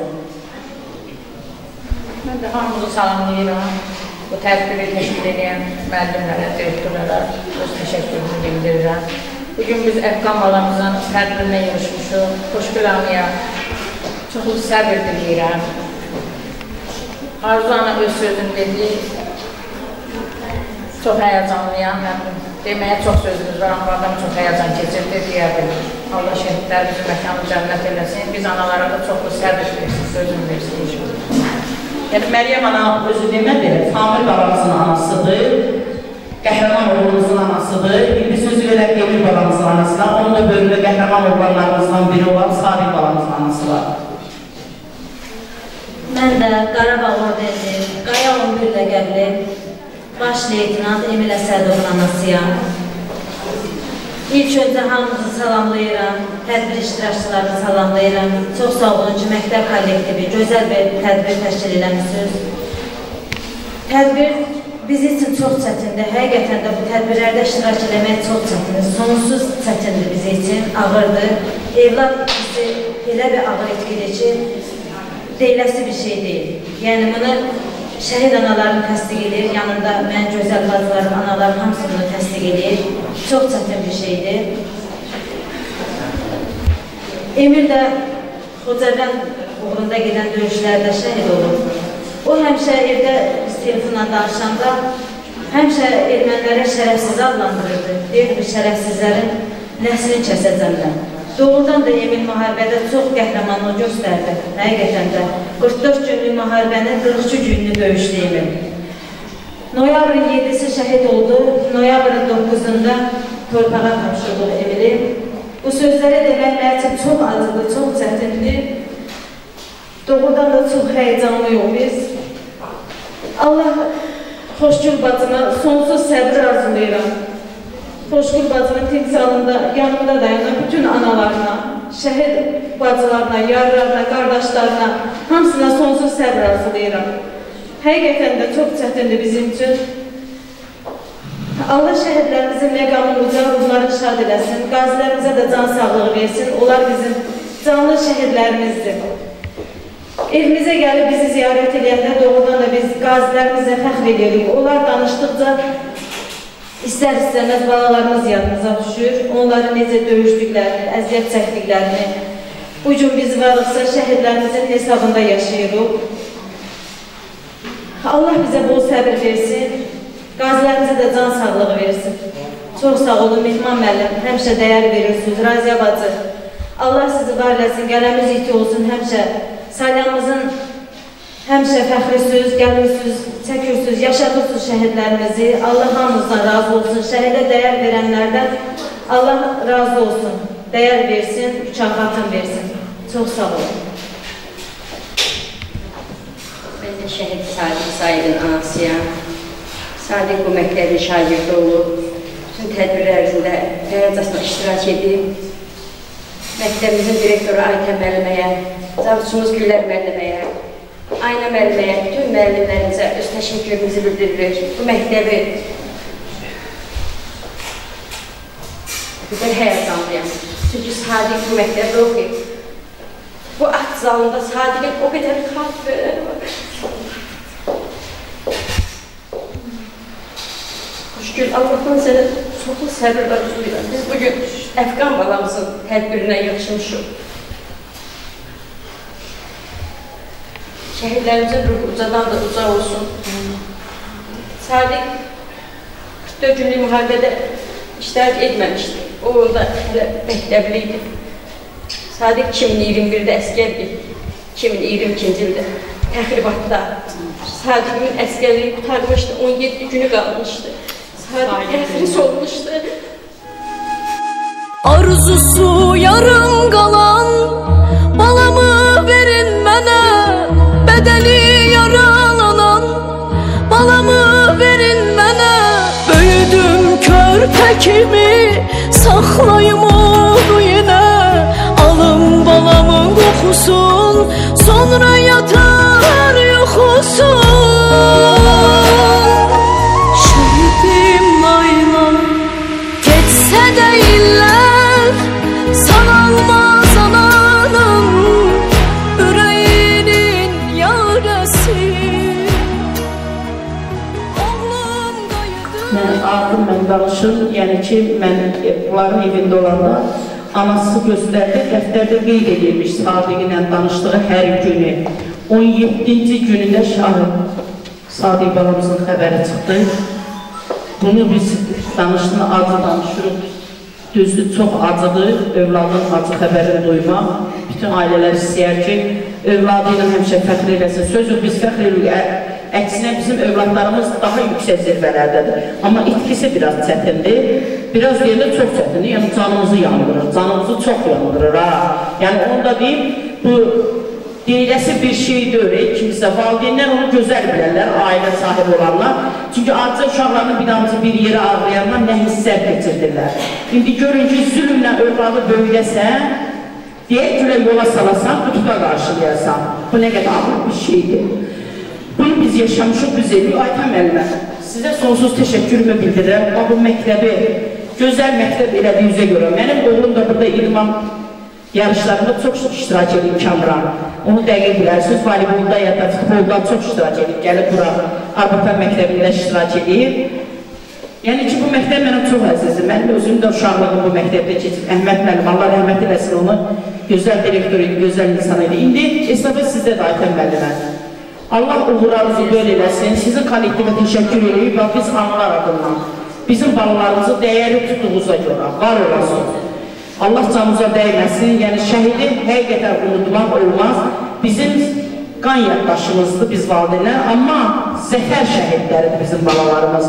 Mən də hamımızı salamlayıram. Bu tədbiri təşkil edən müəllimlərə, direktorlara öz təşəkkürümü bildirirəm. Bugün biz Əhqan balamızın tədbirinə yürüşmüşük. Xoşgül Amiya çoxlu səbir diləyirəm. Arzu ana öz sözünü dedi. Çox həyəcanlıyam. Deməyə çox sözümüz var, amma adam çox həyəcan keçirdi deyə bilir. Allah şəhidlərimizin məkanı cənnət eləsin. Biz analara da çoxlu səbir versin, sözünü versin inşallah. Yəni Məryəm ana özü demədi, Tamir balamızın anasıdır, Qəhrəman oğlumuzun anasıdır. İndi sözü verək Emir balamızın anasına, onun da bölümdə qəhrəman oğlanlarımızdan biri olan Sadiq balamızın anası var. Mən də Qarabağ orderli, Qaya 11 ləqəbli baş leytinant Emil Əsədovun anasıyam. İlk öncə hamınızı salamlayıram, tədbir iştirakçılarını salamlayıram. Çox sağ olun ki, məktəb kollektivi gözəl bir tədbir təşkil eləmişsiniz. Tədbir bizi üçün çox çətindir. Həqiqətən də bu tədbirlərdə iştirak eləmək çox çətindir. Sonsuz çətindir bizi üçün, ağırdır. Evlad bizi elə bir ağır etkidir ki, deyiləsi bir şey deyil. Yəni bunu şəhid analarını təsdiq edir, yanında mən gözəl bacılarım, analarım hamısı bunu təsdiq edir. Çox çətin bir şeydir. Emir də Xocavənd uğrunda gedən döyüşlərdə şəhid olur. O həmişə evdə biz telefonla danışanda həmişə ermənilərə şərəfsiz adlandırırdı. Deyirdi, şərəfsizlərin nəslini kəsəcəmlər. Doğrudan da Emil müharibədə çox qəhrəmanlıq göstərdi. Həqiqətən də 44 günlük müharibənin 42 günlük döyüşdü Emil. Noyabrın 7-si şəhid oldu. Noyabrın 9-da torpağa tapşırdıq Emili. Bu sözləri demək mənim üçün çox acıdır, çox çətindir. Doğrudan da çox həyəcanlıyıq biz. Allah Xoşgül bacıma sonsuz səbir arzulayıram. Xoşgül bacımın timsalında yanımda dayanan bütün analarına, şəhid bacılarına, yarlarına, qardaşlarına, hamısına sonsuz səbir arzulayıram. Həqiqətən də çox çətindir bizim üçün. Allah şəhidlərimizin məqamını uca, ruhlarını şad eləsin, qazilərimizə də can sağlığı versin. Onlar bizim canlı şəhidlərimizdir. Evimizə gəlib bizi ziyarət edəndə doğrudan da biz qazilərimizə fəxr edirik. Onlar danışdıqca İstər-istəməz balalarımız yadımıza düşür, onları necə döyüşdüklərini, əziyyət çəkdiklərini. Bu gün biz varıqsa şəhidlərimizin hesabında yaşayırıq. Allah bizə bol səbir versin, qazilərimizə də can sağlığı versin. Çox sağ olun, Mehman müəllim, həmişə dəyər verirsiniz, Raziya bacı. Allah sizi var eləsin, qələmiz iti olsun, həmişə salyanımızın həmişə fəxrisiniz, gəlirsiniz, çəkirsiniz, yaşadırsınız şəhidlərimizi. Allah hamımızdan razı olsun. Şəhidə dəyər verənlərdən Allah razı olsun. Dəyər versin, mükafatın versin. Çox sağ olun. Mən də şəhid Sadiq Saidin anasıyam. Sadiq bu məktəbin şagirdi olub. Bütün tədbirlərində fəaliyyətlə iştirak edib. Məktəbimizin direktoru Aytə müəlliməyə, zavçumuz Gülər müəlliməyə, Ayna müəlliməyə, bütün müəllimlərimizə öz təşəkkürümüzü bildiririk. Bu məktəbi qədər həyəcanlıyam. Çünki Sadiq bu məktəbdə oxuyub. Bu akt zalında Sadiqin o qədər xatirələri var. Xoşgül, Allahdan sənə çoxlu səbirlər duyuram. Biz bugün Əfqan balamızın tədbirinə yığışmışıq. Şəhidlərimizin ruhu ucadan da uca olsun. Sadiq 44 günlük müharibədə iştirak etməmişdi. O da məktəbli idi. Sadiq 2021-də əskərdir. 2022-ci ildə təxribatda. Sadiqin əskərliyi qutarmışdı, 17 günü qalmışdı. Sadiq təxris olmuşdu. Arzusu yarım qalan balamı verin mənə, bədəni yaralanan balamı verin mənə. Böyüdüm körpə kimi saxlayım onu yenə, alım balamın qoxusun, sonra yatar yoxusun. Şəhidim Layla geçsə də illər, sanalmaz ananın ürəyinin yarəsi. Mən ardından danışım, yəni ki, mən bunların evində olanda anası göstərdi, dəftərdə qeyd edilmiş Sadiqlə danışdığı hər günü. 17-ci günündə Sadiq balamızın xəbəri çıxdı. Bunu biz danışdığını acı danışırıq. Düzdür, çox acıdır, övladın acı xəbərini duymaq. Bütün ailələr istəyər ki, övladı ilə həmişə fəxr eləsin. Sözü biz fəxr eləyirik, əksinə bizim övladlarımız daha yüksək zirvələrdədir. Amma itkisi biraz çətindir, biraz yerdə çox çətindir, yəni canımızı yandırır, canımızı çox yandırır. Yəni onu da deyim, bu deyiləsi bir şey deyil, kimsə valideynlər onu gözəl bilərlər, ailə sahibi olanlar. Çünki adca uşaqlarını bir yerə ağlayanlar nə hisslər keçirdirlər. İndi görün ki, zülümlə övladı böyüləsən, deyək gülə yola salasan, qutuda qarşılayasan. Bu nə qədər ağır bir şeydir. Bunu biz yaşamışıq, biz edirik. Aytən müəllimə, sizə sonsuz təşəkkürümü bildirirəm. Bu məktəbi, gözəl məktəb elədiyinizə görə. Mənim oğlum da burada idman yarışlarında çox iştirak edib Kamran. Onu dəqiq bilərsiniz, voleybolda ya da futbolda çox iştirak edib, gəlib bura Arbuta məktəbində iştirak edib. Yəni ki, bu məktəb mənə çox əzizdir. Mənim özüm də uşaqlığım bu məktəbdə keçib. Əhməd müəllim, Allah rəhmət eləsin onu. Gözəl direktor idi, gözəl insan idi. İndi estafet sizdə də Aytən müəllimə. Allah uğurlarınızı böl eləsin, sizin kollektivə təşəkkür edib və biz analar adından bizim balalarımızı dəyəri tutduğunuza görə var olasın. Allah canımıza dəyməsin, yəni şəhidi həqiqətən unutmaq olmaz. Bizim qan yaddaşımızdır biz valideynlər, amma zəfər şəhidləridir bizim balalarımız.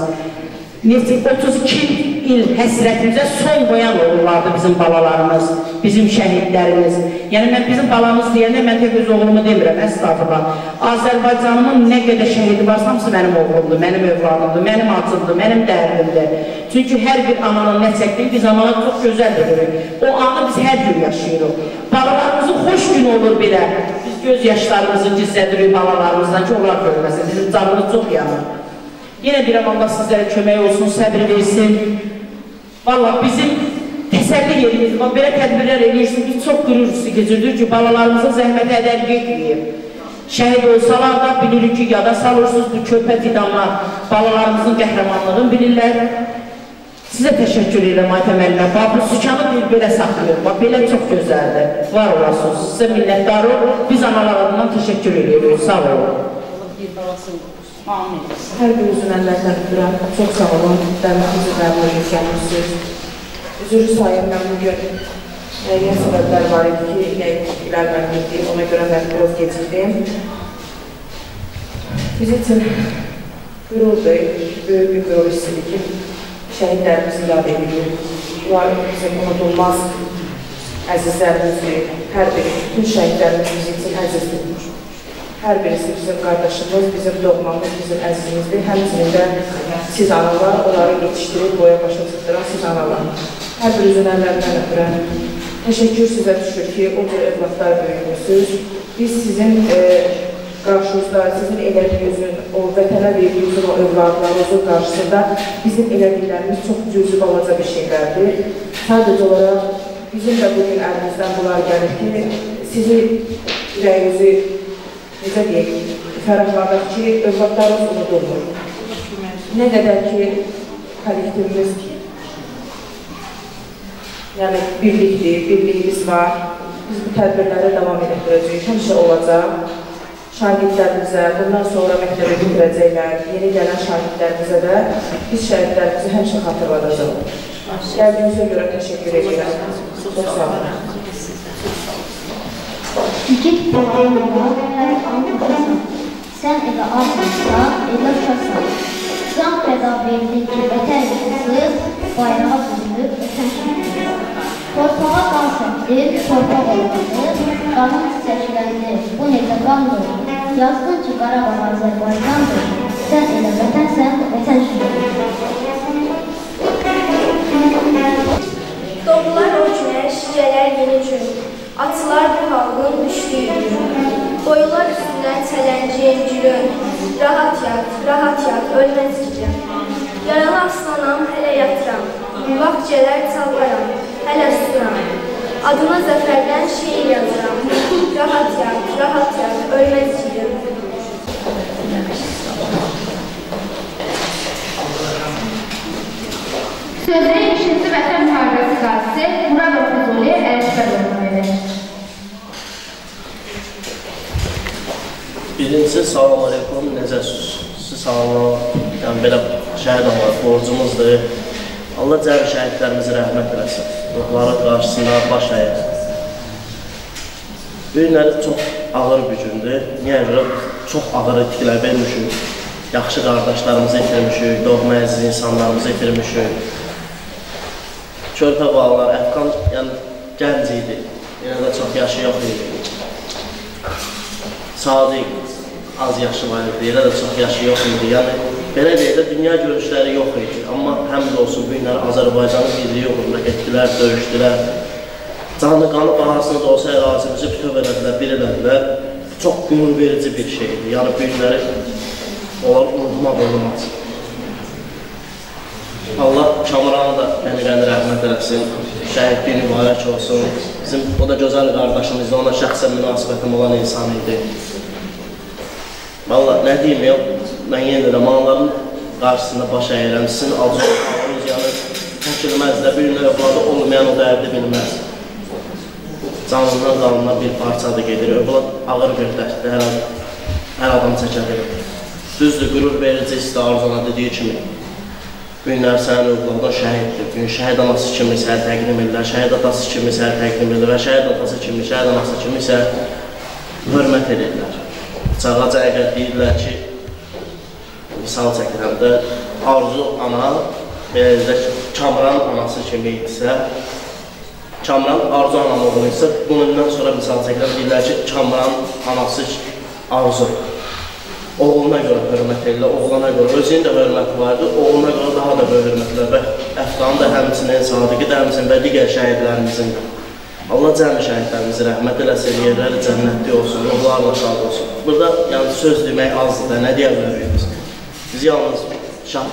32 il həsrətimizə son qoyan olurlardı bizim balalarımız, bizim şəhidlərimiz. Yəni mən bizim balamız deyəndə mən tək öz oğlumu demirəm, əstağfurullah. Azərbaycanımın nə qədər şəhidi varsa, hamısı mənim oğlumdur, mənim övladımdır, mənim acımdır, mənim dərdimdir. Çünki hər bir ananın nə çəkdiyi biz analar çox gözəl bilirik. O anı biz hər gün yaşayırıq. Balalarımızın xoş gün olur belə. Biz göz yaşlarımızı gizlədirik balalarımızdan ki, onlar görməsin. Bizim canımız çox yanır. Yenə deyirəm, Allah sizlərə kömək olsun, səbir versin. Valla bizim təsəlli yerimiz var, belə tədbirlər edirsiniz, biz çox qürürsü keçirdik ki, balalarımıza zəhmət ədər getməyib. Şəhid olsalar da bilirik ki, yada salırsınız, bu körpə fidanlar balalarımızın qəhrəmanlığını bilirlər. Sizə təşəkkür edirəm Aytən müəllimə. Bu sükanı belə saxlayır, belə çox gözəldir. Var olasınız, sizə minnətdarıq, biz analar adından təşəkkür edirik, sağ olun. Hər birinizin əllərindən öpürəm. Çox sağ olun. Dəvətinizi qəbul edəcəksiniz. Üzrü sayım mən bugün müəyyən səbəblər var idi ki, ilərməliydim. Ona görə mən biraz gecikdim. Biz üçün qürurdur, böyük bir qürur hissidir ki, şəhidlərimizi yad edilir. Bunlar bizim unudulmaz əzizlərimizdir. Hər biri, bütün şəhidlərimiz bizim üçün əzizdir. Hər birisi bizim qardaşımız, bizim doğmamız, bizim əzizimizdir. Həmçinin də siz analar, onları yetişdirib, boya başa çıxdıran siz analar. Hər birinizin əllərindən öpürəm. Təşəkkür sizə düşür ki, o cür evlatlar böyümürsünüz. Biz sizin qarşınızda, sizin elədiyinizin, o vətənə verdiyinizin o evladlarınızın qarşısında bizim elədiklərimiz çox cüzü balaca bir şeylərdir. Sadəcə olaraq bizim də bugün əlimizdən bunlar gəlir ki, sizi ürəyinizi necə deyək, fərahladıq ki, övladlarımız unudulmur. Nə qədər ki, kollektivimiz yəni birlikdir, birliyimiz var. Biz bu tədbirlərə davam etdirəcəyik, həmişə olacaq. Şagirdlərimizə, bundan sonra məktəbə götürəcəklər, yeni gələn şagirdlərimizə də biz şəhidlərimizi həmişə xatırladacaq. Gəldiyinizə görə təşəkkür edirəm. Çox sağ olun. İki kitablarında hər an utasan, sən elə azmışsan, elə uşaqsan. Can fəda verdin ki, vətən yıxılsız, bayrağa bürünüb, vətən şəhiddir. Torpağa qan səpdir, torpaq olmadı, qanın çiçəkləndi, bu necə qandır. Yazdın ki, Qarabağ Azərbaycandır, sən elə vətənsən, vətən şəhiddir. Doğular o günə, şicələr yeni gün. Açılar bu halqın düşdüyü gün. Boyular üstündən çələnciyən gülün. Rahat yat, ölməz gülüm. Yaralı aslanam, hələ yatıram. Vaxt gələr çalvaram, hələ susuram. Adına zəfərdən şeir yazıram. Rahat yat, ölməz gülüm. Sözləri 2-ci Vətən müharibəsi qazisi Muradov Füzuli Əlişbər olmalı edir. Birincisi, salam aleykum, necəsiniz? Siz salamlar, yəni belə şəhid olmaq borcumuzdur. Allah cəmi şəhidlərimizi rəhmət eləsin. Ruhların qarşısında baş əyir. Bu günləri çox ağır bir gündür. Niyə görə? Çox ağır itkilər vermişik. Yaxşı qardaşlarımızı itirmişik, doğma əziz insanlarımızı itirmişik. Körpə bağlar, Əfqan yəni, gənc idi. Yenə də çox yaşı yox idi. sadiq, az yaşı var idi, elə də çox yaşı yox idi. Yəni, belə deyək də dünya görüşləri yox idi. Amma həmd olsun, bu günlər Azərbaycanın birliyi uğrunda getdilər, döyüşdülər. Canlı qanı bahasında da olsa ərazimizi bütöv elədilər, bir elədilər. Çox qürur verici bir şeydir. Yəni, bu günləri onlar unutmaq olmaz. Allah Kamuran'a da qəni-qəni rəhmət eləsin, şəhidliyi mübarək olsun. Bizim o da gözəl qardaşımızdır, ona şəxsən münasibətim olan insan idi. Valla nə deyim, mən yenə də manların qarşısında baş əyirəm, sizin alcaqlarınız yəni çəkilməz də, bir günlər övladı olmayan o dərdi bilməz. Canından qanına bir parçadır gedir, övlad ağır bir dərddir, hər adam çəkə bilir. Düzdür, qürur verici istə arzuna dediyi kimi. Bu günlər sənin övladın şəhiddir, gün şəhid anası kimi səhər təqdim edirlər, şəhid atası kimi səhər təqdim edirlər və şəhid atası kimi, şəhid anası kimi səhər hörmət edirlər. Çağaca əgər deyirlər ki, misal çəkirəm də, Arzu ana, Kamran anası kimi idisə, Kamran Arzu anam oğlu isə, bundan sonra misal çəkirəm, deyirlər ki, Kamran anası Arzu. Oğluna görə hörmət edirlər, oğlana görə özünün də hörməti vardı, oğluna görə daha da böyük hörmətlər və Əfqanın da həmçinin, Sadiqi də həmçinin və digər şəhidlərimizin də. Allah cəmi şəhidlərimizi rəhmət eləsin, yerləri cənnətli olsun, ruhlarla şad olsun. Burada yəni söz demək azdır da, nə deyə bilərik biz? Biz yalnız şah,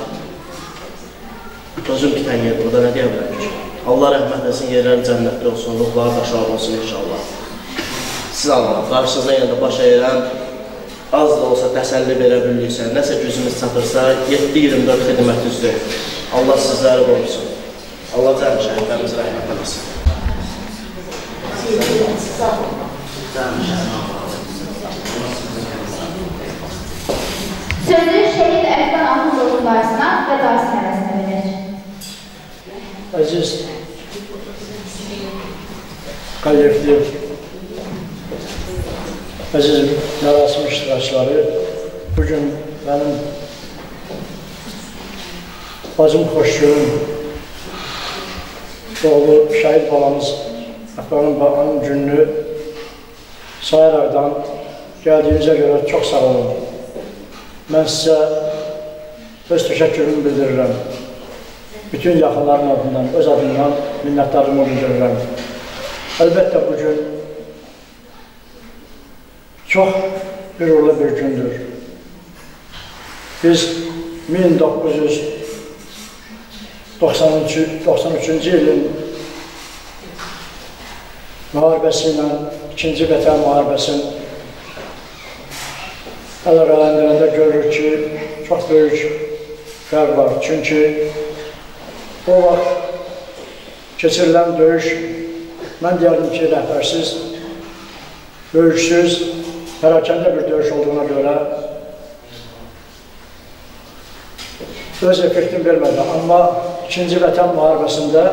özüm bitən yer, burada nə deyə bilərik? Allah rəhmət eləsin, yerləri cənnətli olsun, ruhları da şad olsun inşallah. Siz Allah, qarşınıza yenə də baş əyirəm, az da olsa təsəlli verə bilirsən, nəsə gücümüz çatırsa, 7-24 xidmət üzdür. Allah sizləri qorusun. Allah cəmi şəhidlərimizi rəhmət eləsin. Sözü şəhid Əfqan Ahmedovun qarşısına və dağısı nəvəsinə verir. Əziz kollektiv, əziz mərasim iştirakçıları, bugün mənim bacım Xoşgörün oğlu şəhid balamız Əfqanın babanın gününü sayaraqdan gəldiyinizə görə çox sağ olun. Mən sizə öz təşəkkürümü bildirirəm. Bütün yaxınların adından, öz adından minnətdarımı bildirirəm. Əlbəttə bugün çox qürurlu bir gündür. Biz 1993-cü ilin müharibəsi ilə ikinci Vətən müharibəsinin əlaqələndirəndə görürük ki, çox böyük fərq var. Çünki o vaxt keçirilən döyüş, mən deyərdim ki, rəhbərsiz, döyüşsüz, pərakəndə bir döyüş olduğuna görə öz effektin vermədi. Amma ikinci Vətən müharibəsində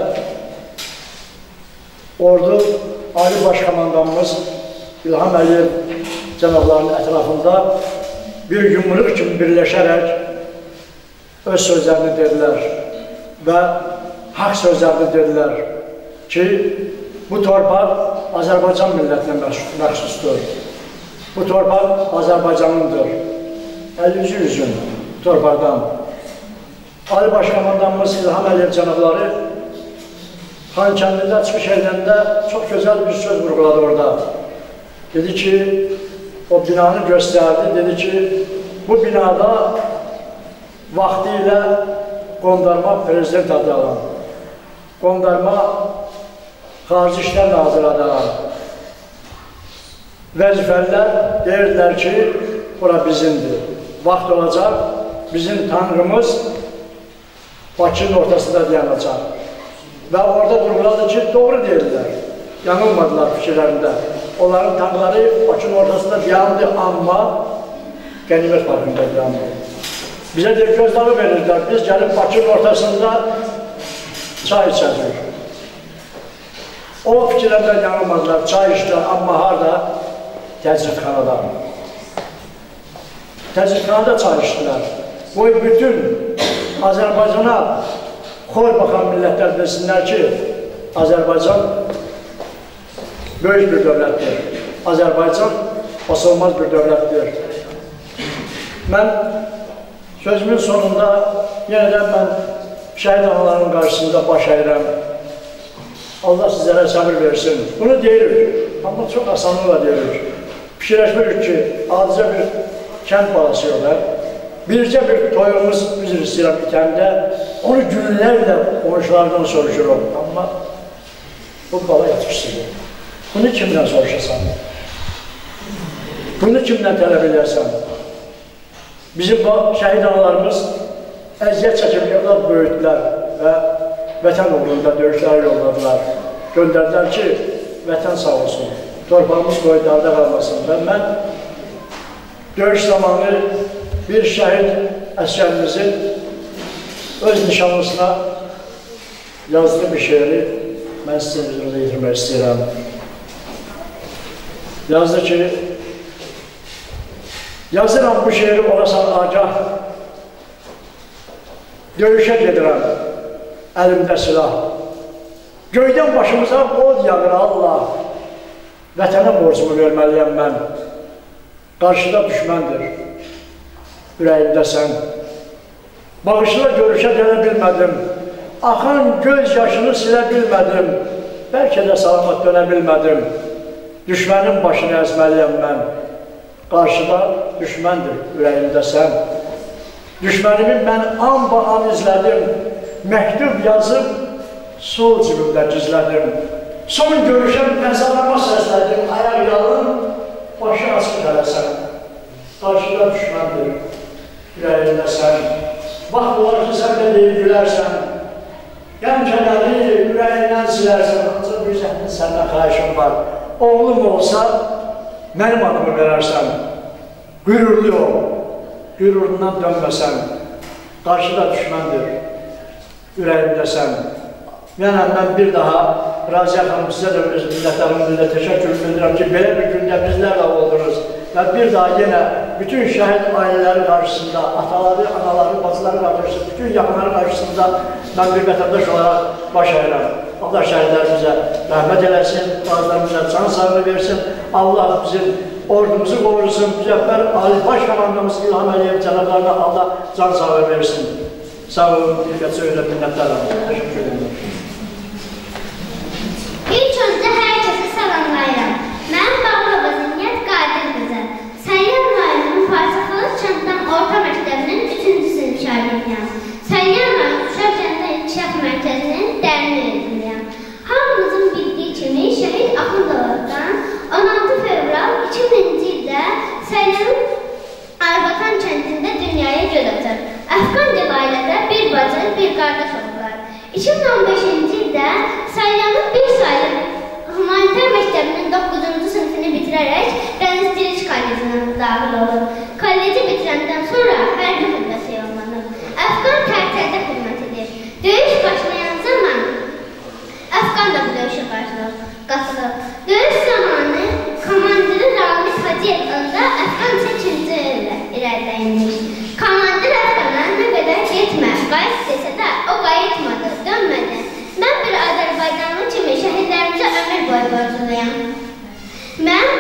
ordu Ali Başkomandanımız İlham Əliyev cənablarının ətrafında bir yumruq kimi birləşərək öz sözlərini dedilər və haqq sözlərini dedilər ki, bu torpaq Azərbaycan millətinə məxsusdur. Bu torpaq Azərbaycanındır. 50 üzün torpaqdan. Ali Başkomandanımız İlham Əliyev cənabları Xankəndidə çıxış edəndə çox gözəl bir söz vurğuladı orada. Dedi ki, o binanı göstərdi, dedi ki, bu binada vaxtı ilə qondarma prezident adı alan, qondarma Xarici İşlər Naziri adı alan vəzifəlilər deyirdilər ki, bura bizimdir. Vaxt olacaq, bizim Tanrımız Bakının ortasında dayanacaq. Və orada duruladı ki, doğru deyirlər, yanılmadılar fikirlərində. Onların tanrıları Bakının ortasında dayandı, amma qənimət parkında dayandı. Bizə de gözdağı verirlər, biz gəlib Bakının ortasında çay içəcək. O fikirlərdə yanılmadılar, çay içdilər, amma harada? Təcridxanada. Təcridxanada çay içdilər. Qoy bütün Azərbaycana xoy baxan millətlər bilsinlər ki, Azərbaycan böyük bir dövlətdir. Azərbaycan basılmaz bir dövlətdir. Mən sözümün sonunda yenə də mən şəhid anaların qarşısında baş əyirəm. Allah sizlərə səbir versin. Bunu deyirik, amma çox asanlıqla deyirik. Fikirləşmirik ki, adicə bir kənd balası yoxlar. Bircə bir toyumuz üzr istəyirəm itəndə, onu günlərlə qonşulardan soruşurum. Amma bu bala yetişsin. Bunu kimdən soruşasan? Bunu kimdən tələb edərsən? Bizim şəhid analarımız əziyyət çəkib yollar böyütdülər və vətən uğrunda döyüşlər yolladılar. Göndərdilər ki, vətən sağ olsun, torpağımız qoyuqlarda qalmasın. Və mən döyüş zamanı bir şəhid əsgərimizin öz nişanlısına yazdığı bir şeiri mən sizin üzrünüzə yetirmək istəyirəm. Yazdı ki, yazıram bu şeiri olasan agah, döyüşə gedirəm, əlimdə silah. Göydən başımıza od yağır Allah, vətənə borcumu verməliyəm mən. Qarşıda düşməndir, ürəyimdə sən. Bağışla görüşə gələ bilmədim, axan göz yaşını silə bilmədim, bəlkə də salamat dönə bilmədim. Düşmənin başını əzməliyəm mən, qarşıda düşməndir, ürəyimdə sən. Düşmənimi mən an izlədim, məktub yazıb, sol cibimdə gizlədim. Son görüşəm məzarama səslədim, ayaq yalın, başı açıq eləsən. Qarşıda düşməndir, ürəyində sən. Vaxt olar ki, sən də deyib gülərsən. Qəm kədəri ürəyindən silərsən, ancaq bir zəhmin səndən xahişim var. Oğlum olsa, mənim adımı verərsən. Qürurlu ol, qürurundan dönməsən. Qarşıda düşməndir, ürəyində sən. Mən bir daha Raziyə xanım sizə də öz minnətlərimizlə təşəkkür edirəm ki, belə bir gündə bizlərlə oldunuz və bir daha yenə bütün şəhid ailələri qarşısında, ataları, anaları, bacıları qarşısında, bütün yaxınları qarşısında mən bir vətəndaş olaraq baş əyirəm. Allah şəhidlərimizə rəhmət eləsin, bazılarımıza can sağlığı versin, Allah bizim ordumuzu qorusun, müzəffər Ali Baş Komandamız İlham Əliyev cənablarına Allah can sağlığı versin. Sağ olun, diqqət söylə minnətlərəm. Təşəkkür edirəm. İlk öncə hər kəsə salamlayıram. Mən Bağlova Zinnət Qadir qızı. Səyyar rayonunun Parçaxalı kənddən orta məktəbinin 3-cü sinif şagirdiyəm. Səyyar rayon Uşaq Kəndə İnkişaf Mərkəzinin dərin öğretməyəm. Hamımızın bildiyi kimi şəhid Axundovadan 16 fevral 2000-ci ildə Səyyarın Arbatan kəndində dünyaya göz açır. Əfqan dil ailədə bir bacı, bir qardaş oldular. 2015-ci ildə Sayyanın bir saylı humanitar məktəbinin 9-cu sınıfını bitirərək Dənizçilik kollecina daxil olur. Kolleci bitirəndən sonra hərbi xidmətə yollanır. Əfqan tərtərdə xidmət edir. Döyüş başlayan zaman Əfqan da bu döyüşə qatılır. Döyüş zamanı komandiri Ramiz Hacıyev öndə Əfqan isə ikinci irəliləymiş. Komandir Əfqana nə qədər getmə, qayıt desə də o qayıtmadı, dönmədi. Mən bir Azərbaycanlı kimi şəhidlərimizə ömür boyu borcluyam. Mən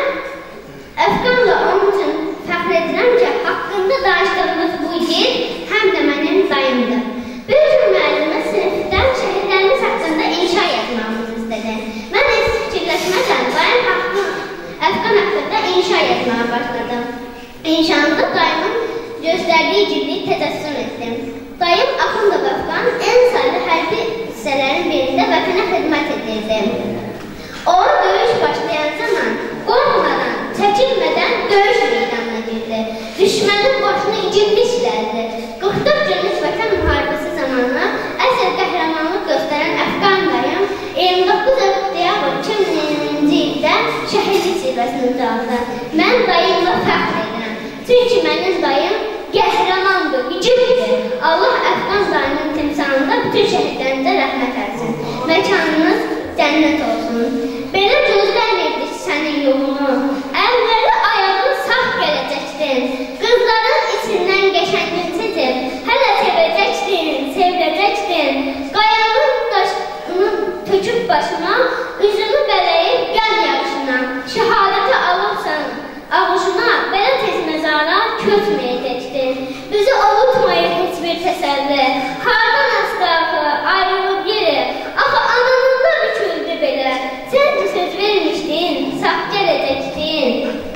Əfqanla onun üçün fəxr edirəm ki, haqqında danışdığımız bu il həm də mənim dayımdır. Bir gün müəllimə sinifdən şəhidlərimiz haqqında inşa etməyimizi istədi. Mən heç fikirləşmədən dayım Əfqan haqqında inşa etməyə başladım. İnşanda dayımın göstərdiyi ciddi təcəssüm etdim. Dayım Axundov Əfqan en sayılı hərbi hissələrin birində vətənə xidmət edirdi. O, döyüş başlayan zaman qorxmadan, çəkilmədən döyüş meydanına girdi. Düşmənin başını ikinci işlərdi. 44 günlük vətən müharibəsi zamanı əsl qəhrəmanlıq göstərən Əfqan dayım 29 oktyabr 2020-ci ildə şəhidlik zirvəsini ucaldı. Mən dayımla fəxr edirəm. Çünki mənim dayım qəhrəmandır, gücüdür. Allah Əfqan dayının timsalında bütün şəhidlərimizə rəhmət etsin. Məkanınız cənnət olsun. Belə gözləmirdik sənin yolunu. Əlləri ayağın sağ gələcəkdir. Qızların içindən geçən gün seçib. Hələ sevəcəkdin, seviləcəkdin. Qayanın daşını töküb başına, üzünü qələyib qəm yağışına. Şəhadəti alıbsan, ağuşuna. təsəlli. Hardan əstəxı, ayrılıb yeri, axı ananında büküldü belə. Sən ki söz vermişdin, sağ gələcəkdin.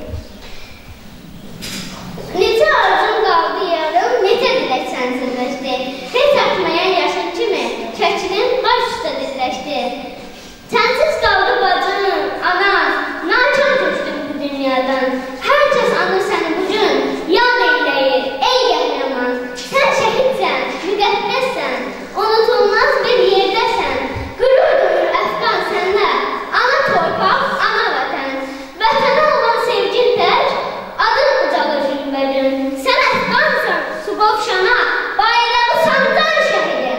Necə arzun qaldı yarım, necə dilək sənsizləşdi. Heç atmayan yaşın kimi, çəkilim baş üstə dizləşdi. Sənsiz qaldı bacım, anan, naçar köçdün bu dünyadan. Hər kəs anır səni bugün, yad eyləyir, ey qəhrəman. Sən şəhidsən, müqəddəssən, unutulmaz bir yerdəsən. Qürur duyur əfqan sənlə, ana torpaq, ana vətən. Vətənə olan sevgin tək, adın ucalır gülbəcün. Sən əfqansan, su qovşana, bayrağı sandan şəhidin.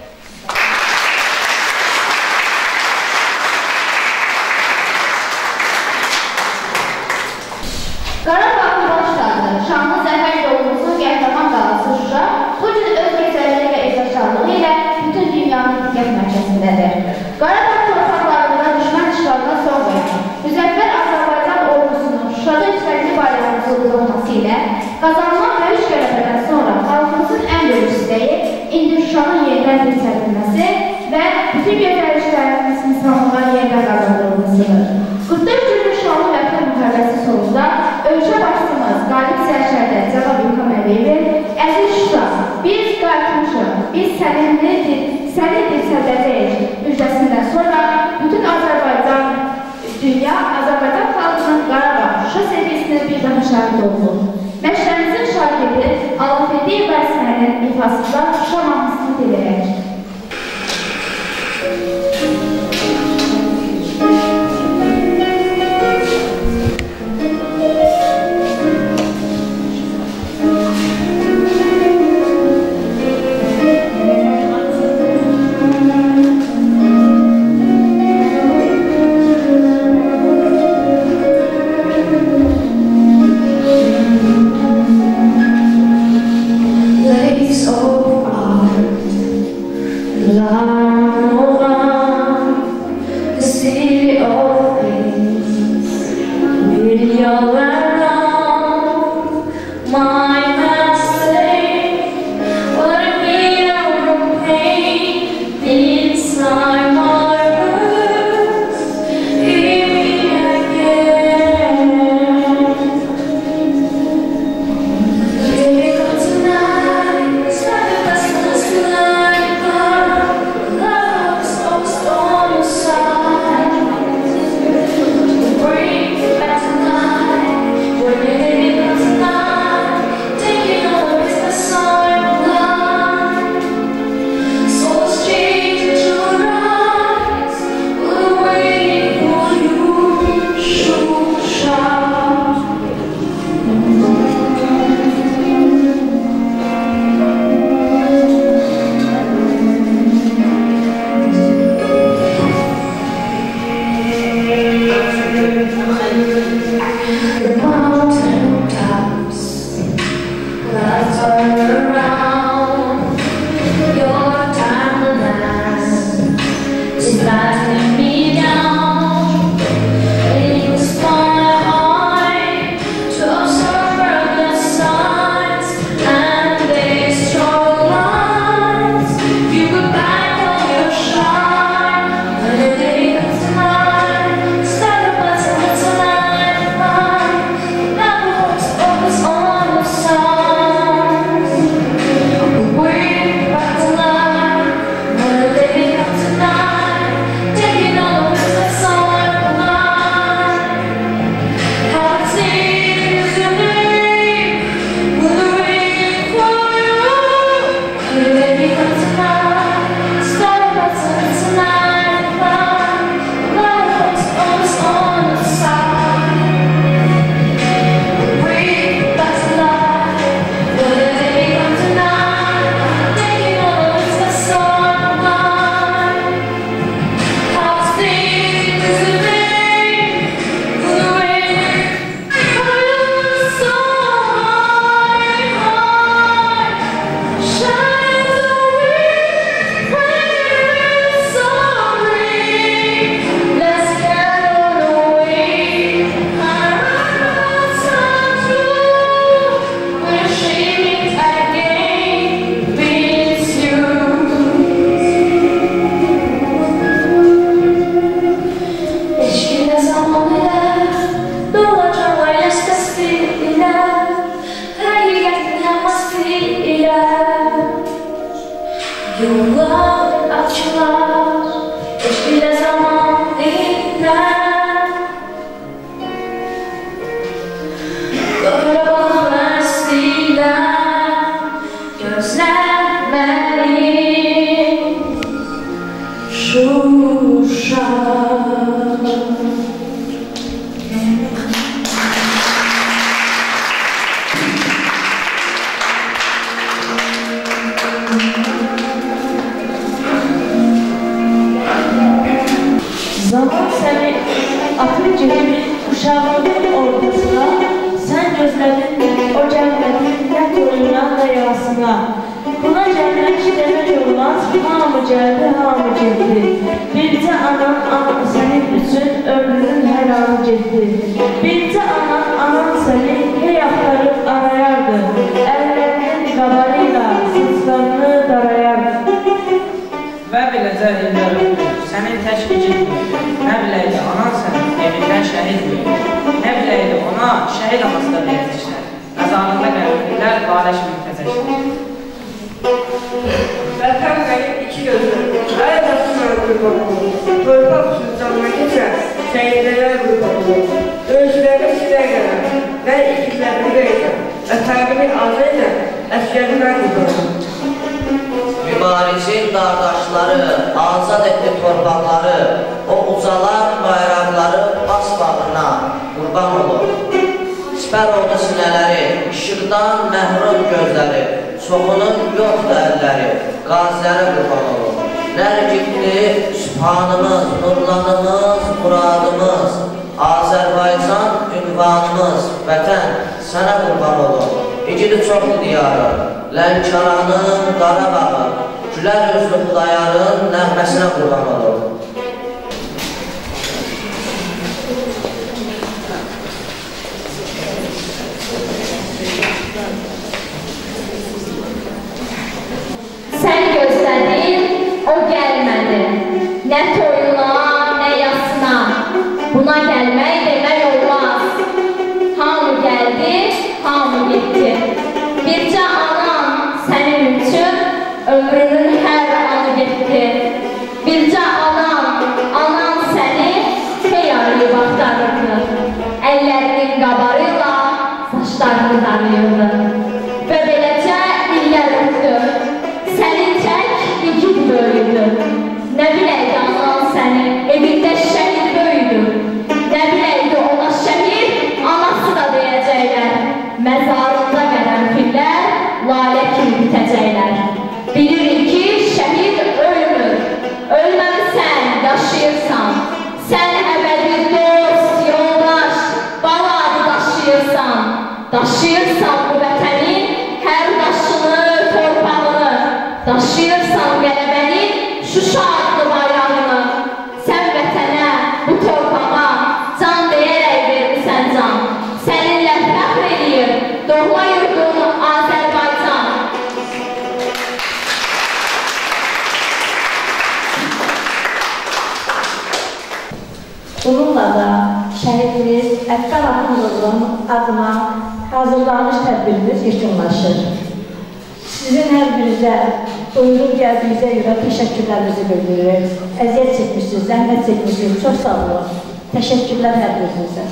Qarabağın baş tacı, şanlı zəfər yolumuzun qəhrəman qalası Şuşa bu gün öz gözəlliyi və ixtişarlığı ilə bütün dünyanın diqqət mərkəzindədir. Qarabağ torpaqlarında düşmən işğalına son qoyan, müzəffər Azərbaycan ordusunun Şuşada yüksəkli bayrağımızı uğurlaması ilə qazanılan böyük qələbədən sonra xalqımızın ən böyük istəyi indi Şuşanın yenidən dirçəltilməsi və bütün göstərişlərimiz insanlığa yenidən qazandırılmasıdır. 44 günlük şanlı vətən müharibəsi sonunda ölkə başçımız Qalib Sərşərdə Cənab İlham Əliyevin əziz Şuşa, biz qayıtmışıq, biz səni dirçəldəcəyik müjdəsindən sonra bütün Azərbaycan, dünya Azərbaycan xalqının Qarabağ, Şuşa sevgisinin bir daha şahid oldu. Məşqlərimizin şagirdi Alafediyev Bərsənənin ifasında Şuşa mahnısını diləyək. Lace of art, the city of peace, video around my mistake, what a hero of pain inside my words, hear me again. Here comes tonight, it's like the best of us tonight, love's almost on your side. Bring it back tonight, we're living tonight. Yollar açılar, hiçbir zaman inmez. Karabalar siler, gözler benim Şuşa. Zaman seni atır gibi uşağının ortasına, sen gözledin o cennetin ne toyuna ne yasına. Buna cennet demek olmaz, hamı geldi, hamı geldi. Bircə anan senin üçün ömrünün her anı geldi. Bircə anan seni hey aktarıp arayardı. Ellerinin kabarıyla sıçlarını darayardı. Və beləcə illər öldü, sənin təşvicin büyüdü. Nə biləydi anan sənin evindən şəhid büyüdü. Nə biləydi ona şəhid anası da verəcəklər. Məzarında qəbirlər qarəşmin təzəklər. Vətən mənim iki gözüm, ay basın qurban olur. Torpaq sültanına keçər, şəhidlərə qurban olur. Döyüşlərə sizə gələr, mən ikizlərini verəcəm. Əsəbini azı edən, əskərimə qurban olur. Mübarizin qardaşları azad etdi torpaqları, o ucalar bayraqları bas bağrına qurban olur. Sipər oldu sinələri, işıqdan məhrum gözləri, çoxunun yoxdur əlləri, qazilərə qurban olur. Nərgidli sübhanımız, nurlanımız, muradımız, Azərbaycan ünvanımız, vətən sənə qurban olur. İgidi çoxlu diyarı, Lənkəranın Qarabağı, Gülər özlü Xudayarın nəğməsinə qurban olur. Sən gözlədin, o gəlmədi. Nə toyuna, nə yasına. Buna gəlmək demək olmaz. Hamı gəldi, hamı getdi. Bircə anan sənin üçün ömrünün hər anı getdi. Bircə anan səni hey arayıb axtarırdı. Əllərinin qabarıyla saçlarını darayırdı. Və beləcə illər ötdü. Sənin tək igid böyüdü. Nə biləydi anan səni evində şəhid böyüdü. Nə biləydi ona şəhid anası da deyəcəklər. Məzarında qərənfillər lalə kimi bitəcəklər. Bilirik ki, şəhid ölmür. Ölməmisən, yaşayırsan. Sən əbədi dost, yoldaş, bala adı daşıyırsan. Daşıyırsan bu vətənin hər daşını, torpağını. Daşıyırsan qələbənin Şuşa adlı bayrağını. Sən vətənə, bu torpağa can deyərək vermirsən can. Səninlə fəxr eləyir doğma yurdun Azərbaycan. Bununla da şəhidimiz Əfqan Axundovun adına hazırlanmış tədbirimiz yekunlaşır. Sizin hər birinizə buyurub gəldiyinizə görə təşəkkürlərimizi bildiririk. Əziyyət çəkmişsiniz, zəhmət çəkmişsiniz. Çox sağ olun. Təşəkkürlər hər birinizə.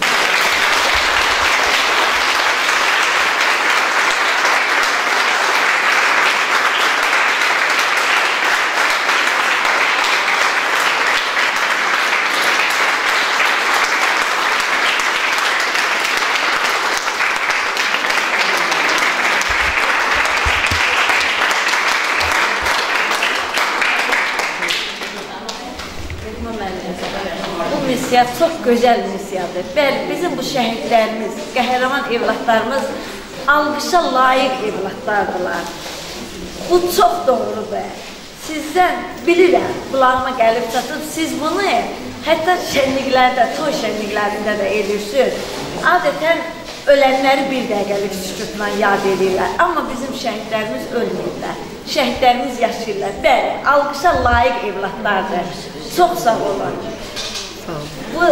Çox gözəl missiyadır. Bəli, bizim bu şəhidlərimiz, qəhrəman evlatlarımız alqışa layiq evlatlardılar. Bu çox doğrudur. Sizdən bilirəm, qulağıma gəlib çatıb, siz bunu hətta şənliklərdə, toy şənliklərində də edirsiniz. Adətən ölənləri bir dəqiqəlik sükutla yad edirlər. Amma bizim şəhidlərimiz ölmürlər. Şəhidlərimiz yaşayırlar. Bəli, alqışa layiq evlatlardır. Çox sağ olun. Bu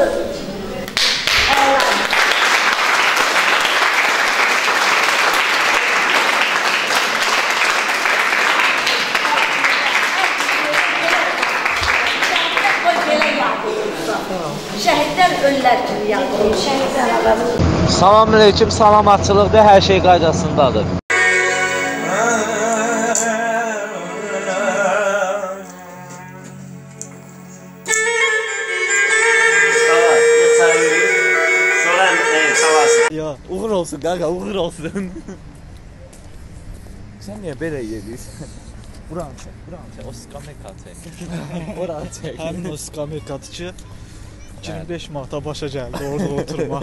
Salamünaleyküm, salamatçılıqdır, hər şey qaydasındadır. Ya, uğur olsun kanka, uğur olsun. Sen niye böyle yediyorsun? Buranı çek, o skamekat çek. Oranı çek. Həmin o skamekat ki, 25 Mart'a başa gəldi orada oturmaq.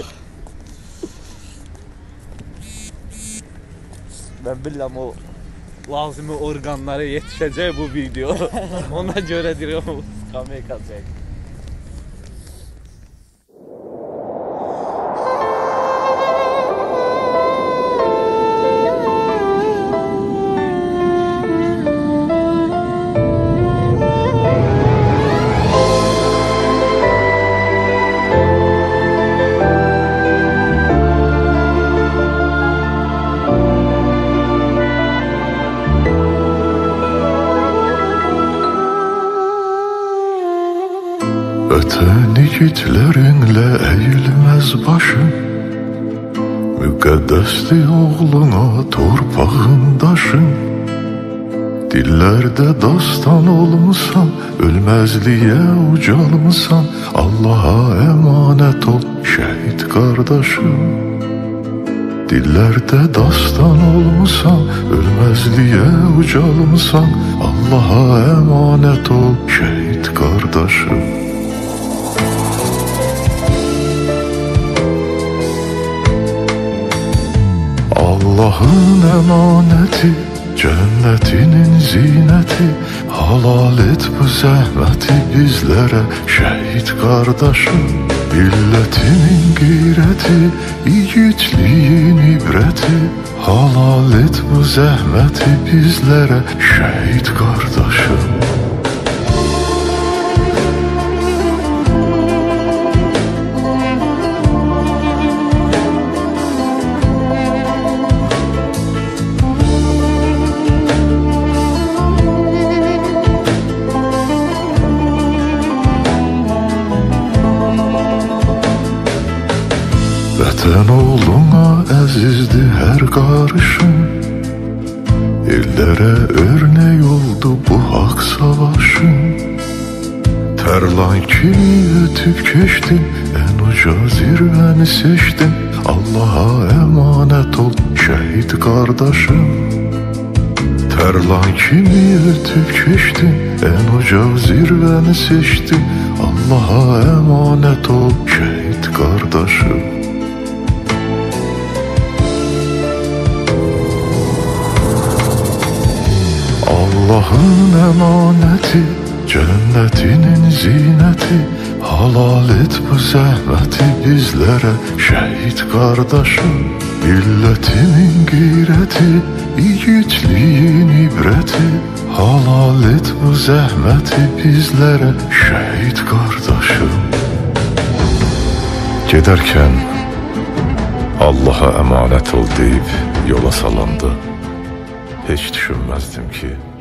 Ben bilmem o lazımi organlara yetişecek bu video. Ona göre diyorum skamekat çek. Vətən igidlərinlə əyilməz başın, müqəddəsdir oğluna torpağın daşın. Dillərdə dastan olmusan, ölməzliyə ucalmısan, Allaha əmanət ol şəhid qardaşım. Dillərdə dastan olmusan, ölməzliyə ucalmısan, Allaha əmanət ol şəhid qardaşım. Allah'ın emaneti, cennetinin zineti, halal et bu zəhməti bizlərə şəhid qardaşım. Milletimin qeyrəti, yiğitliyin ibrəti, halal et bu zəhməti bizlərə şəhid qardaşım. Vətən oğluna əzizdir hər qarışın, ellərə örnək oldu bu haqq savaşın. Tərlan kimi ötüb keçdin, ən uca zirvəni seçdin, Allaha əmanət ol şəhid qardaşım. Tərlan kimi ötüb keçdin, ən uca zirvəni seçdin, Allaha əmanət ol şəhid qardaşım. Allah'ın emaneti, cennetinin zineti, halal et bu zəhməti bizlərə şəhid qardaşım. Milletimin qeyrəti, yiğitliyin ibrəti, halal et bu zəhməti bizlərə şəhid qardaşım. Gedərkən Allaha əmanət ol deyib yola salandı. Heç düşünməzdim ki